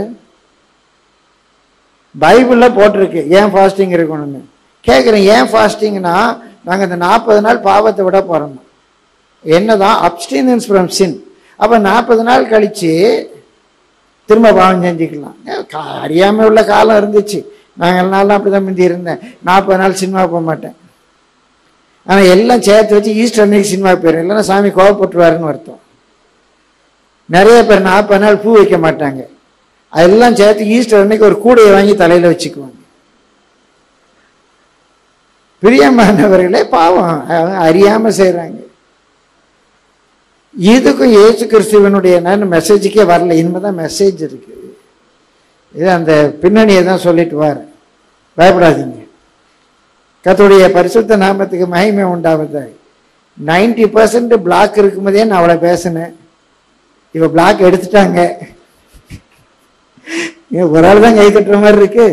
பைபிள்ல போட்டிருக்கு ஏன் ஃபாஸ்டிங் இருக்கணும்னு. கேட்குறேன், ஏன் ஃபாஸ்டிங்னா நாங்கள் இந்த 40 நாள் பாவத்தை விட போறோம். என்னதான்? Abstinence from sin. அப்போ 40 நாள் கழிச்சு திரும்ப பாவம் செஞ்சுக்கலாம். அறியாமல் உள்ள காலம் இருந்துச்சு. நாங்கள் நான்லாம் அப்படி தான் முந்தி இருந்தேன். 40 நாள் சினிமா போக மாட்டேன். ஆனால் எல்லாம் சேர்த்து வச்சு ஈஸ்டர் அன்னைக்கு சினிமா போயிடும், இல்லைன்னா சாமி கோவப்பட்டுருவாருன்னு அர்த்தம். நிறைய பேர் 40 நாள் பூ வைக்க மாட்டாங்க. அதெல்லாம் சேர்த்து ஈஸ்டர் அன்னைக்கு ஒரு கூடையை வாங்கி தலையில் வச்சுக்குவாங்க. பிரியமானவர்களே, பாவம் அறியாமல் செய்கிறாங்க. இதுக்கும் இயேசு கிறிஸ்துவனுடைய மெசேஜுக்கே வரல. இனிமேதான் மெசேஜ் இருக்கு. இது அந்த பின்னணியை தான் சொல்லிட்டு வரேன். பயப்படாதீங்க. கர்த்தருடைய பரிசுத்த நாமத்துக்கு மகிமை உண்டாவது. 90% பிளாக் இருக்கும்போதே நான் அவளை பேசினேன். இவ பிளாக் எடுத்துட்டாங்க. ஒரு ஆள் தான் கை தட்டுற மாதிரி இருக்கு.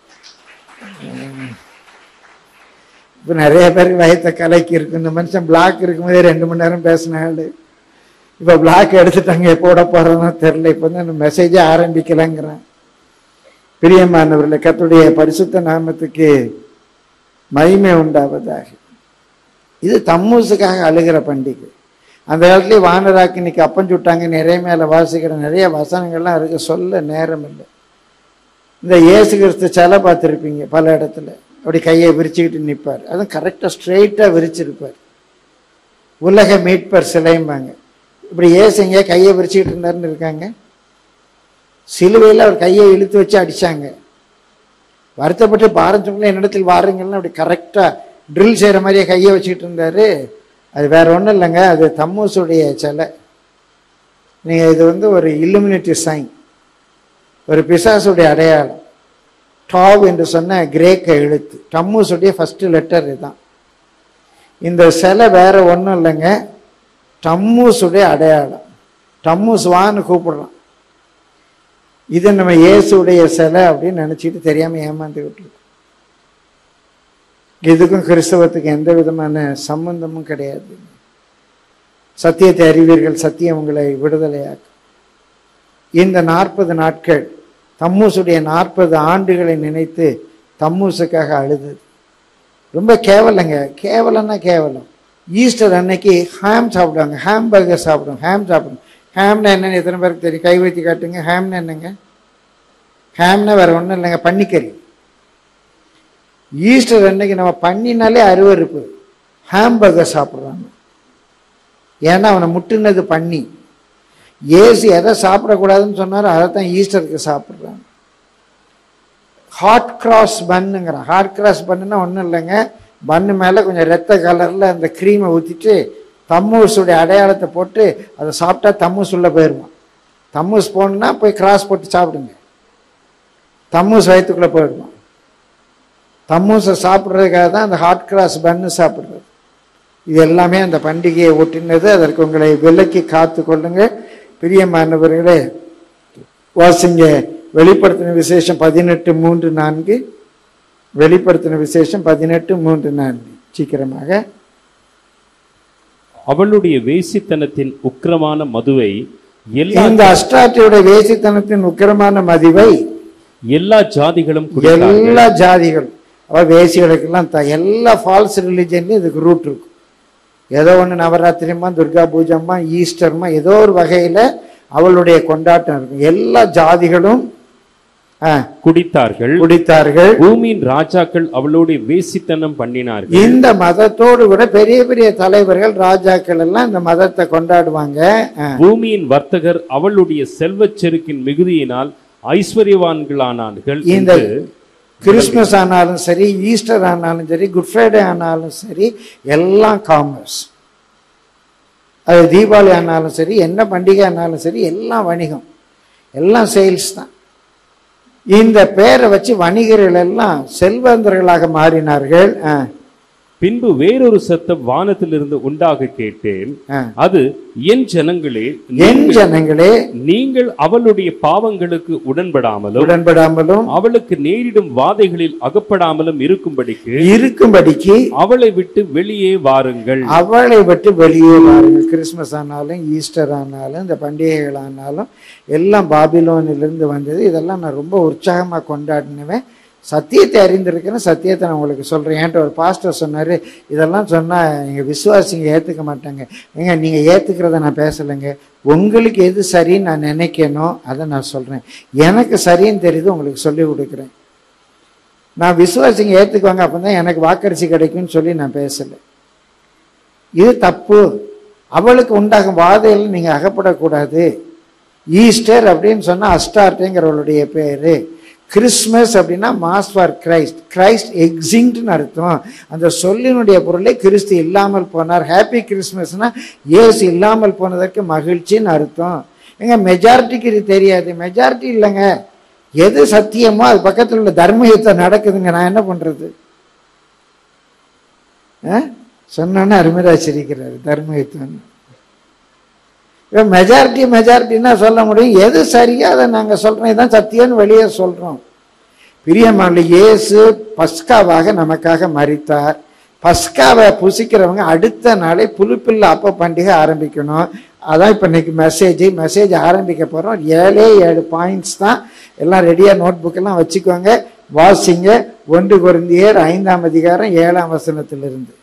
இப்போ நிறைய பேருக்கு வயத்தை கலைக்கு இருக்கு. இந்த மனுஷன் பிளாக் இருக்கும்போதே 2 மணி நேரம் பேசின ஆள் இப்போ பிளாக் எடுத்துட்டாங்க. எப்போட போறதுன்னு தெரியல. இப்போ வந்து அந்த மெசேஜே ஆரம்பிக்கலைங்கிறேன். பிரியமானவர்களே, கர்த்தருடைய பரிசுத்த நாமத்துக்கு மகிமை உண்டாவதாக. இது தம்மூசுக்காக அழுகிற பண்டிகை. அந்த காலத்துலேயே வானராக்கினிக்கு அப்பம் சுட்டாங்க. நிறைய மேலே வாசிக்கிற நிறைய வசனங்கள்லாம் இருக்கு, சொல்ல நேரம் இல்லை. இந்த இயேசு கிறிஸ்து சிலை பார்த்துருப்பீங்க பல இடத்துல. அப்படி கையை விரிச்சுக்கிட்டு நிற்பார். அதுவும் கரெக்டாக ஸ்ட்ரெயிட்டாக விரிச்சிருப்பார். உலக மீட்பர் சிலைம்பாங்க. இப்படி ஏசுங்க கையை விரிச்சுக்கிட்டு இருந்தாருன்னு இருக்காங்க. சிலுவையில் அவர் கையை இழுத்து வச்சு அடித்தாங்க. வருத்தப்பட்டு பாரம் சொன்ன என்னிடத்தில் வாருங்கள்னு அப்படி கரெக்டாக ட்ரில் செய்கிற மாதிரியே கையை வச்சுக்கிட்டு இருந்தார். அது வேற ஒன்றும் இல்லைங்க, அது தம்மூசுடைய சிலை. நீங்கள் இது வந்து ஒரு இல்லுமினேட்டிவ் சைன், ஒரு பிசாசுடைய அடையாளம். டாவ் என்று சொன்ன கிரேக்க எழுத்து. தம்மூசுடைய ஃபர்ஸ்ட் லெட்டர் இதுதான். இந்த சிலை வேற ஒன்றும் இல்லைங்க, தம்மூசுடைய அடையாளம். தம்மூஸ் வான்னு கூப்பிடுறான். இது நம்ம இயேசுடைய சிலை அப்படின்னு நினச்சிட்டு தெரியாமல் ஏமாந்து விட்டுருக்கோம். இதுக்கும் கிறிஸ்தவத்துக்கு எந்த விதமான சம்பந்தமும் கிடையாது. சத்தியத்தை அறிவீர்கள், சத்தியம் உங்களை விடுதலையாக்கும். இந்த 40 நாட்கள் தம்மூசுடைய 40 ஆண்டுகளை நினைத்து தம்மூசுக்காக அழுது. ரொம்ப கேவலங்க. கேவலம்னா கேவலம். ஈஸ்டர் அன்னைக்கு ஹாம் சாப்பிடுவாங்க, ஹாம்பர்கர் சாப்பிடுவாங்க. ஹாம் சாப்பிடுவோம். ஹாம்னா என்னன்னு எத்தனை பேருக்கு தெரியும்? கை வைத்து காட்டுங்க. ஹாம்னா என்னங்க? ஹாம்னா வேற ஒன்றும் இல்லைங்க, பன்னிக்கறி. ஈஸ்டர் அன்னைக்கு நம்ம பண்ணினாலே அருவருப்பு. ஹாம்பர்கர் சாப்பிட்றாங்க. ஏன்னா அவனை முட்டுனது பண்ணி. ஏசு எதை சாப்பிடக்கூடாதுன்னு சொன்னாரோ அதைத்தான் ஈஸ்டருக்கு சாப்பிட்றாங்க. ஹாட் கிராஸ் பன்னுங்கிறான். ஹாட் கிராஸ் பண்ணுன்னா ஒன்றும் இல்லைங்க, பன்னு மேலே கொஞ்சம் ரத்த கலரில் அந்த க்ரீமை ஊற்றிட்டு தம்மூசுடைய அடையாளத்தை போட்டு அதை சாப்பிட்டா தம்மூஸ் உள்ளே போயிடுமா. தம்மூஸ் போகணுன்னா போய் கிராஸ் போட்டு சாப்பிடுங்க, தம்மூஸ் வயிற்றுக்குள்ளே போயிடுமா. தம்மூசை சாப்பிட்றதுக்காக தான் அந்த ஹாட் கிராஸ் பன்னு சாப்பிட்றது. இது எல்லாமே அந்த பண்டிகையை ஒட்டினது. அதற்கு உங்களை விலக்கி காத்து கொள்ளுங்க. பிரியமானவர்களே, வாசிங்க வெளிப்படுத்தின விசேஷம் 18:3-4. வெளிப்படுத்தின விசேஷம் 18:3-4. சீக்கிரமாக. அவளுடைய வேசித்தனத்தின் உக்கிரமான மதுவை இந்த அஸ்டாட்டியோட வேசித்தனத்தின் உக்கிரமான மதுவை எல்லா ஜாதிகளும் எல்லா ஜாதிகளும் அவ வேசிகளுக்கெல்லாம் எல்லா ஃபால்ஸ் ரிலிஜன்லையும் இதுக்கு ரூட் இருக்கும். ஏதோ ஒன்று நவராத்திரிமா, துர்கா பூஜம்மா, ஈஸ்டர்மா, ஏதோ ஒரு வகையில அவளுடைய கொண்டாட்டம் இருக்கும். எல்லா ஜாதிகளும் குடித்தார்கள். பூமியின் ராஜாக்கள் அவளுடைய வேசித்தனம் பண்ணினார்கள். இந்த மதத்தோடு கூட பெரிய பெரிய தலைவர்கள், ராஜாக்கள் எல்லாம் இந்த மதத்தை கொண்டாடுவாங்க. பூமியின் வர்த்தகர் அவளுடைய செல்வச் செருக்கின் மிகுதியினால் ஐஸ்வர்யவான்களானார்கள். இந்த கிறிஸ்துமஸ் ஆனாலும் சரி, ஈஸ்டர் ஆனாலும் சரி, குட் ஃப்ரைடே ஆனாலும் சரி, எல்லாம் காமர்ஸ். அது தீபாவளி ஆனாலும் சரி, என்ன பண்டிகை ஆனாலும் சரி, எல்லாம் வணிகம், எல்லாம் சேல்ஸ் தான். இந்த பேரை வச்சு வணிகர்கள் எல்லாம் செல்வந்தர்களாக மாறினார்கள். பின்பு வேறொரு சத்தம் வானத்திலிருந்து உண்டாக கேட்டேன். அது, என் ஜனங்களே, நீங்கள் அவளுடைய பாவங்களுக்கு உடன்படாமலும் அவளுக்கு நேரிடும் வாதைகளில் அகப்படாமலும் இருக்கும்படிக்கு அவளை விட்டு வெளியே வாருங்கள். அவளை விட்டு வெளியே வாருங்கள். கிறிஸ்துமஸ் ஆனாலும், ஈஸ்டர் ஆனாலும், இந்த பண்டிகைகள் ஆனாலும் எல்லாம் பாபிலோனிலிருந்து வந்தது. இதெல்லாம் நான் ரொம்ப உற்சாகமாக கொண்டாடினவேன். சத்தியத்தை அறிந்திருக்கிறேன், சத்தியத்தை நான் உங்களுக்கு சொல்கிறேன். என்கிட்ட ஒரு பாஸ்டர் சொன்னார், இதெல்லாம் சொன்னால் எங்கள் விசுவாசிங்க ஏற்றுக்க மாட்டாங்க. ஏங்க நீங்கள் ஏற்றுக்கிறத நான் பேசலைங்க, உங்களுக்கு எது சரின்னு நான் நினைக்கணும் அதை நான் சொல்கிறேன். எனக்கு சரின்னு தெரியுது, உங்களுக்கு சொல்லி கொடுக்குறேன். நான் விசுவாசிங்க ஏற்றுக்குவாங்க, அப்போ தான் எனக்கு வாக்கரிசி கிடைக்கும்னு சொல்லி நான் பேசலை. இது தப்பு. அவளுக்கு உண்டாகும் வாதையில் நீங்கள் அகப்படக்கூடாது. ஈஸ்டர் அப்படின்னு சொன்னால் அஸ்டார்டேங்கிறவளுடைய பேர். கிறிஸ்மஸ் அப்படின்னா மாஸ் ஃபார் கிரைஸ்ட், கிரைஸ்ட் எக்ஸிங்க்ட்னு அர்த்தம். அந்த சொல்லினுடைய பொருளை கிறிஸ்து இல்லாமல் போனார். ஹாப்பி கிறிஸ்மஸ்னா இயேசு இல்லாமல் போனதற்கு மகிழ்ச்சின்னு அர்த்தம். எங்க மெஜாரிட்டிக்கு இது தெரியாது. மெஜாரிட்டி இல்லைங்க, எது சத்தியமோ அது பக்கத்தில் உள்ள தர்ம யுத்தம் நடக்குதுங்க. நான் என்ன பண்றது? சொன்னோன்னு அருமையாக சிரிக்கிறாரு, தர்ம யுத்தம். மெஜாரிட்டின்னா சொல்ல முடியும், எது சரியா அதை நாங்கள் சொல்றோம், இதுதான் சத்தியம்னு வெளியே சொல்றோம். பிரியமான இயேசு பஸ்காவாக நமக்காக மரித்தார். பஸ்காவை புசிக்கிறவங்க அடுத்த நாளே புளிப்பில்லா அப்ப பண்டிகை ஆரம்பிக்கணும். அதான் இப்போ இன்னைக்கு மெசேஜ் ஆரம்பிக்க போறோம். 7 பாயிண்ட்ஸ் தான். எல்லாம் ரெடியா நோட் புக் எல்லாம் வச்சுக்கோங்க, வாசிங்க. 1 கொரிந்தியர் 5ஆம் அதிகாரம் 7ஆம் வசனத்திலிருந்து.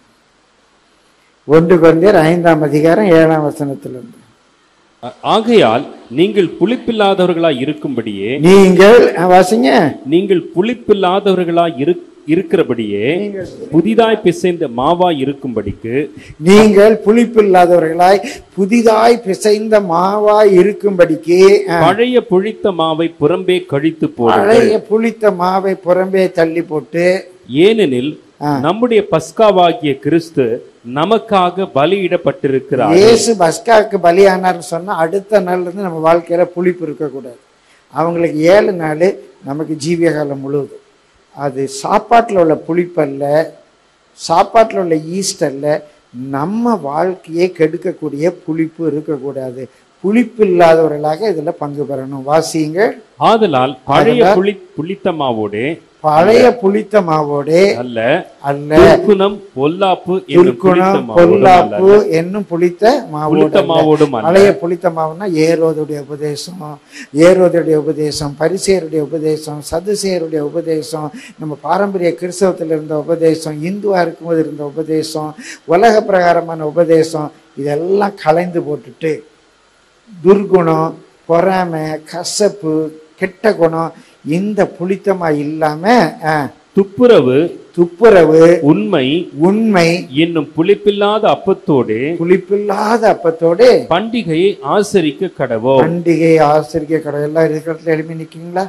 1 கொரிந்தியர் 5ஆம் அதிகாரம் 7ஆம் வசனத்திலிருந்து. ஆகையால் நீங்கள் புளிப்பில்லாதவர்களாய் இருக்கும்படியே, நீங்கள் வாசிங்க, நீங்கள் புளிப்பில்லாதவர்களாய் இருக்கிறபடியே புதிதாய் பிசைந்த மாவாய் இருக்கும்படிக்கு, நீங்கள் புளிப்பில்லாதவர்களாய் புதிதாய் பிசைந்த மாவாய் இருக்கும்படிக்கு பழைய புளித்த மாவை புறம்பே கழித்து போடுங்கள். பழைய புளித்த மாவை புறம்பே தள்ளி போட்டு, ஏனெனில் நம்முடைய பஸ்காவாகிய கிறிஸ்து நமக்காக பலியிடப்பட்டிருக்கிறார். இயேசு பஸ்காவுக்கு பலியானார்னு சொன்னா அடுத்த நாள்ல இருந்து நம்ம வாழ்க்கையில புளிப்பு இருக்கக்கூடாது. அவங்களுக்கு 7 நாள், நமக்கு ஜீவிய காலம் முழுவதும். அது சாப்பாட்டில் உள்ள புளிப்பல்ல, சாப்பாட்டில் உள்ள ஈஸ்ட் அல்ல, நம்ம வாழ்க்கையை கெடுக்கக்கூடிய புளிப்பு இருக்கக்கூடாது. புளிப்பு இல்லாதவர்களாக இதுல பங்கு பெறணும். வாசியுங்க. ஆதலால் பழைய புளித்த மாவோடே, பழைய புளித்த மாவோடே அல்ல அல்ல துர்க்குணம் பொல்லாப்பு என்னும் புளித்த மாவோடும். பழைய புளித்த மாவுன்னா ஏரோதுடைய உபதேசம், பரிசேயருடைய உபதேசம், சதுசேயருடைய உபதேசம், நம்ம பாரம்பரிய கிறிஸ்தவத்தில் இருந்த உபதேசம், இந்துவா இருக்கும்போது இருந்த உபதேசம், உலக பிரகாரமான உபதேசம், இதெல்லாம் கலைந்து போட்டுட்டு துர்குணம், பொறாமை, கசப்பு, கெட்ட குணம், இந்த புளித்தமா இல்லாம துப்புரவு உண்மை என்னும் புளிப்பில்லாத அப்பத்தோடு பண்டிகையை ஆசரிக்க கடவோம். எல்லாம் இருக்கிறதுல எழுப்பி நிக்கீங்களா?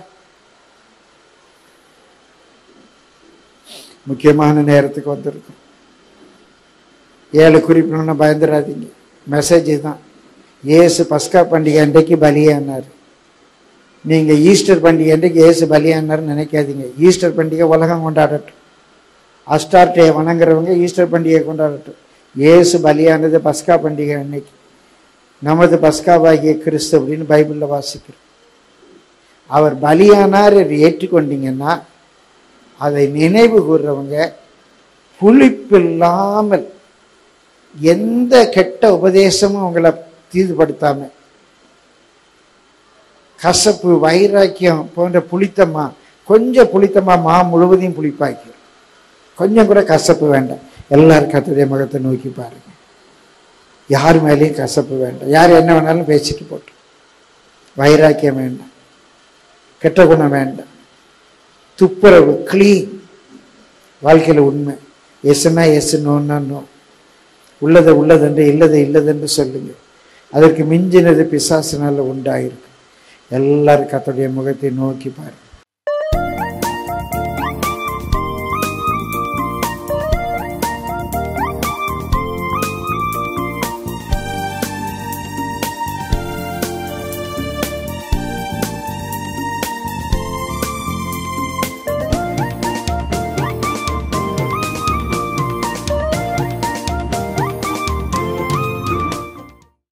முக்கியமான நேரத்துக்கு வந்திருக்கும். 7 குறிப்பிடணும்னா பயந்துடாதீங்க. மெசேஜ் தான். இயேசு பஸ்கா பண்டிகை அன்றைக்கு பலியானார். நீங்க ஈஸ்டர் பண்டிகை அன்றைக்கு இயேசு பலியானார்னு நினைக்காதீங்க. ஈஸ்டர் பண்டிகை உலகம் கொண்டாடட்டும். அஸ்டார்டே வணங்குறவங்க ஈஸ்டர் பண்டிகை கொண்டாடட்டும். இயேசு பலியானது பஸ்கா பண்டிகை அன்னைக்கு. நமது பஸ்காவாகிய கிறிஸ்து அப்படின்னு பைபிள்ல வாசிக்கிறோம். அவர் பலியானார் ஏற்றுக்கொண்டீங்கன்னா அதை நினைவு கூறுறவங்க புளிப்பில்லாமல் எந்த கெட்ட உபதேசமும் உங்களை தீதுபடுத்தாம, கசப்பு, வைராக்கியம் போன்ற புளித்தமா, கொஞ்சம் புளித்தமா மா முழுவதையும் புளிப்பாக்கி, கொஞ்சம் கூட கசப்பு வேண்டாம். எல்லாரும் கர்த்தருடைய முகத்தை நோக்கி பாருங்க. யார் மேலேயும் கசப்பு வேண்டாம். யார் என்ன வேணாலும் பேசிட்டு போட்டோம். வைராக்கியம் வேண்டாம், கெட்ட குணம் வேண்டாம், துப்புரவு, கிளீன். வாழ்க்கையில் உண்மை. எஸ்னா எஸ், நோன்னா நோ. உள்ளதை உள்ளதென்று, இல்லதை இல்லதென்று சொல்லுங்க. அதற்கு மிஞ்சினது பிசாசினால உண்டாயிருக்கு. எல்லாரும் கர்த்தருடைய முகத்தை நோக்கி பாருங்க.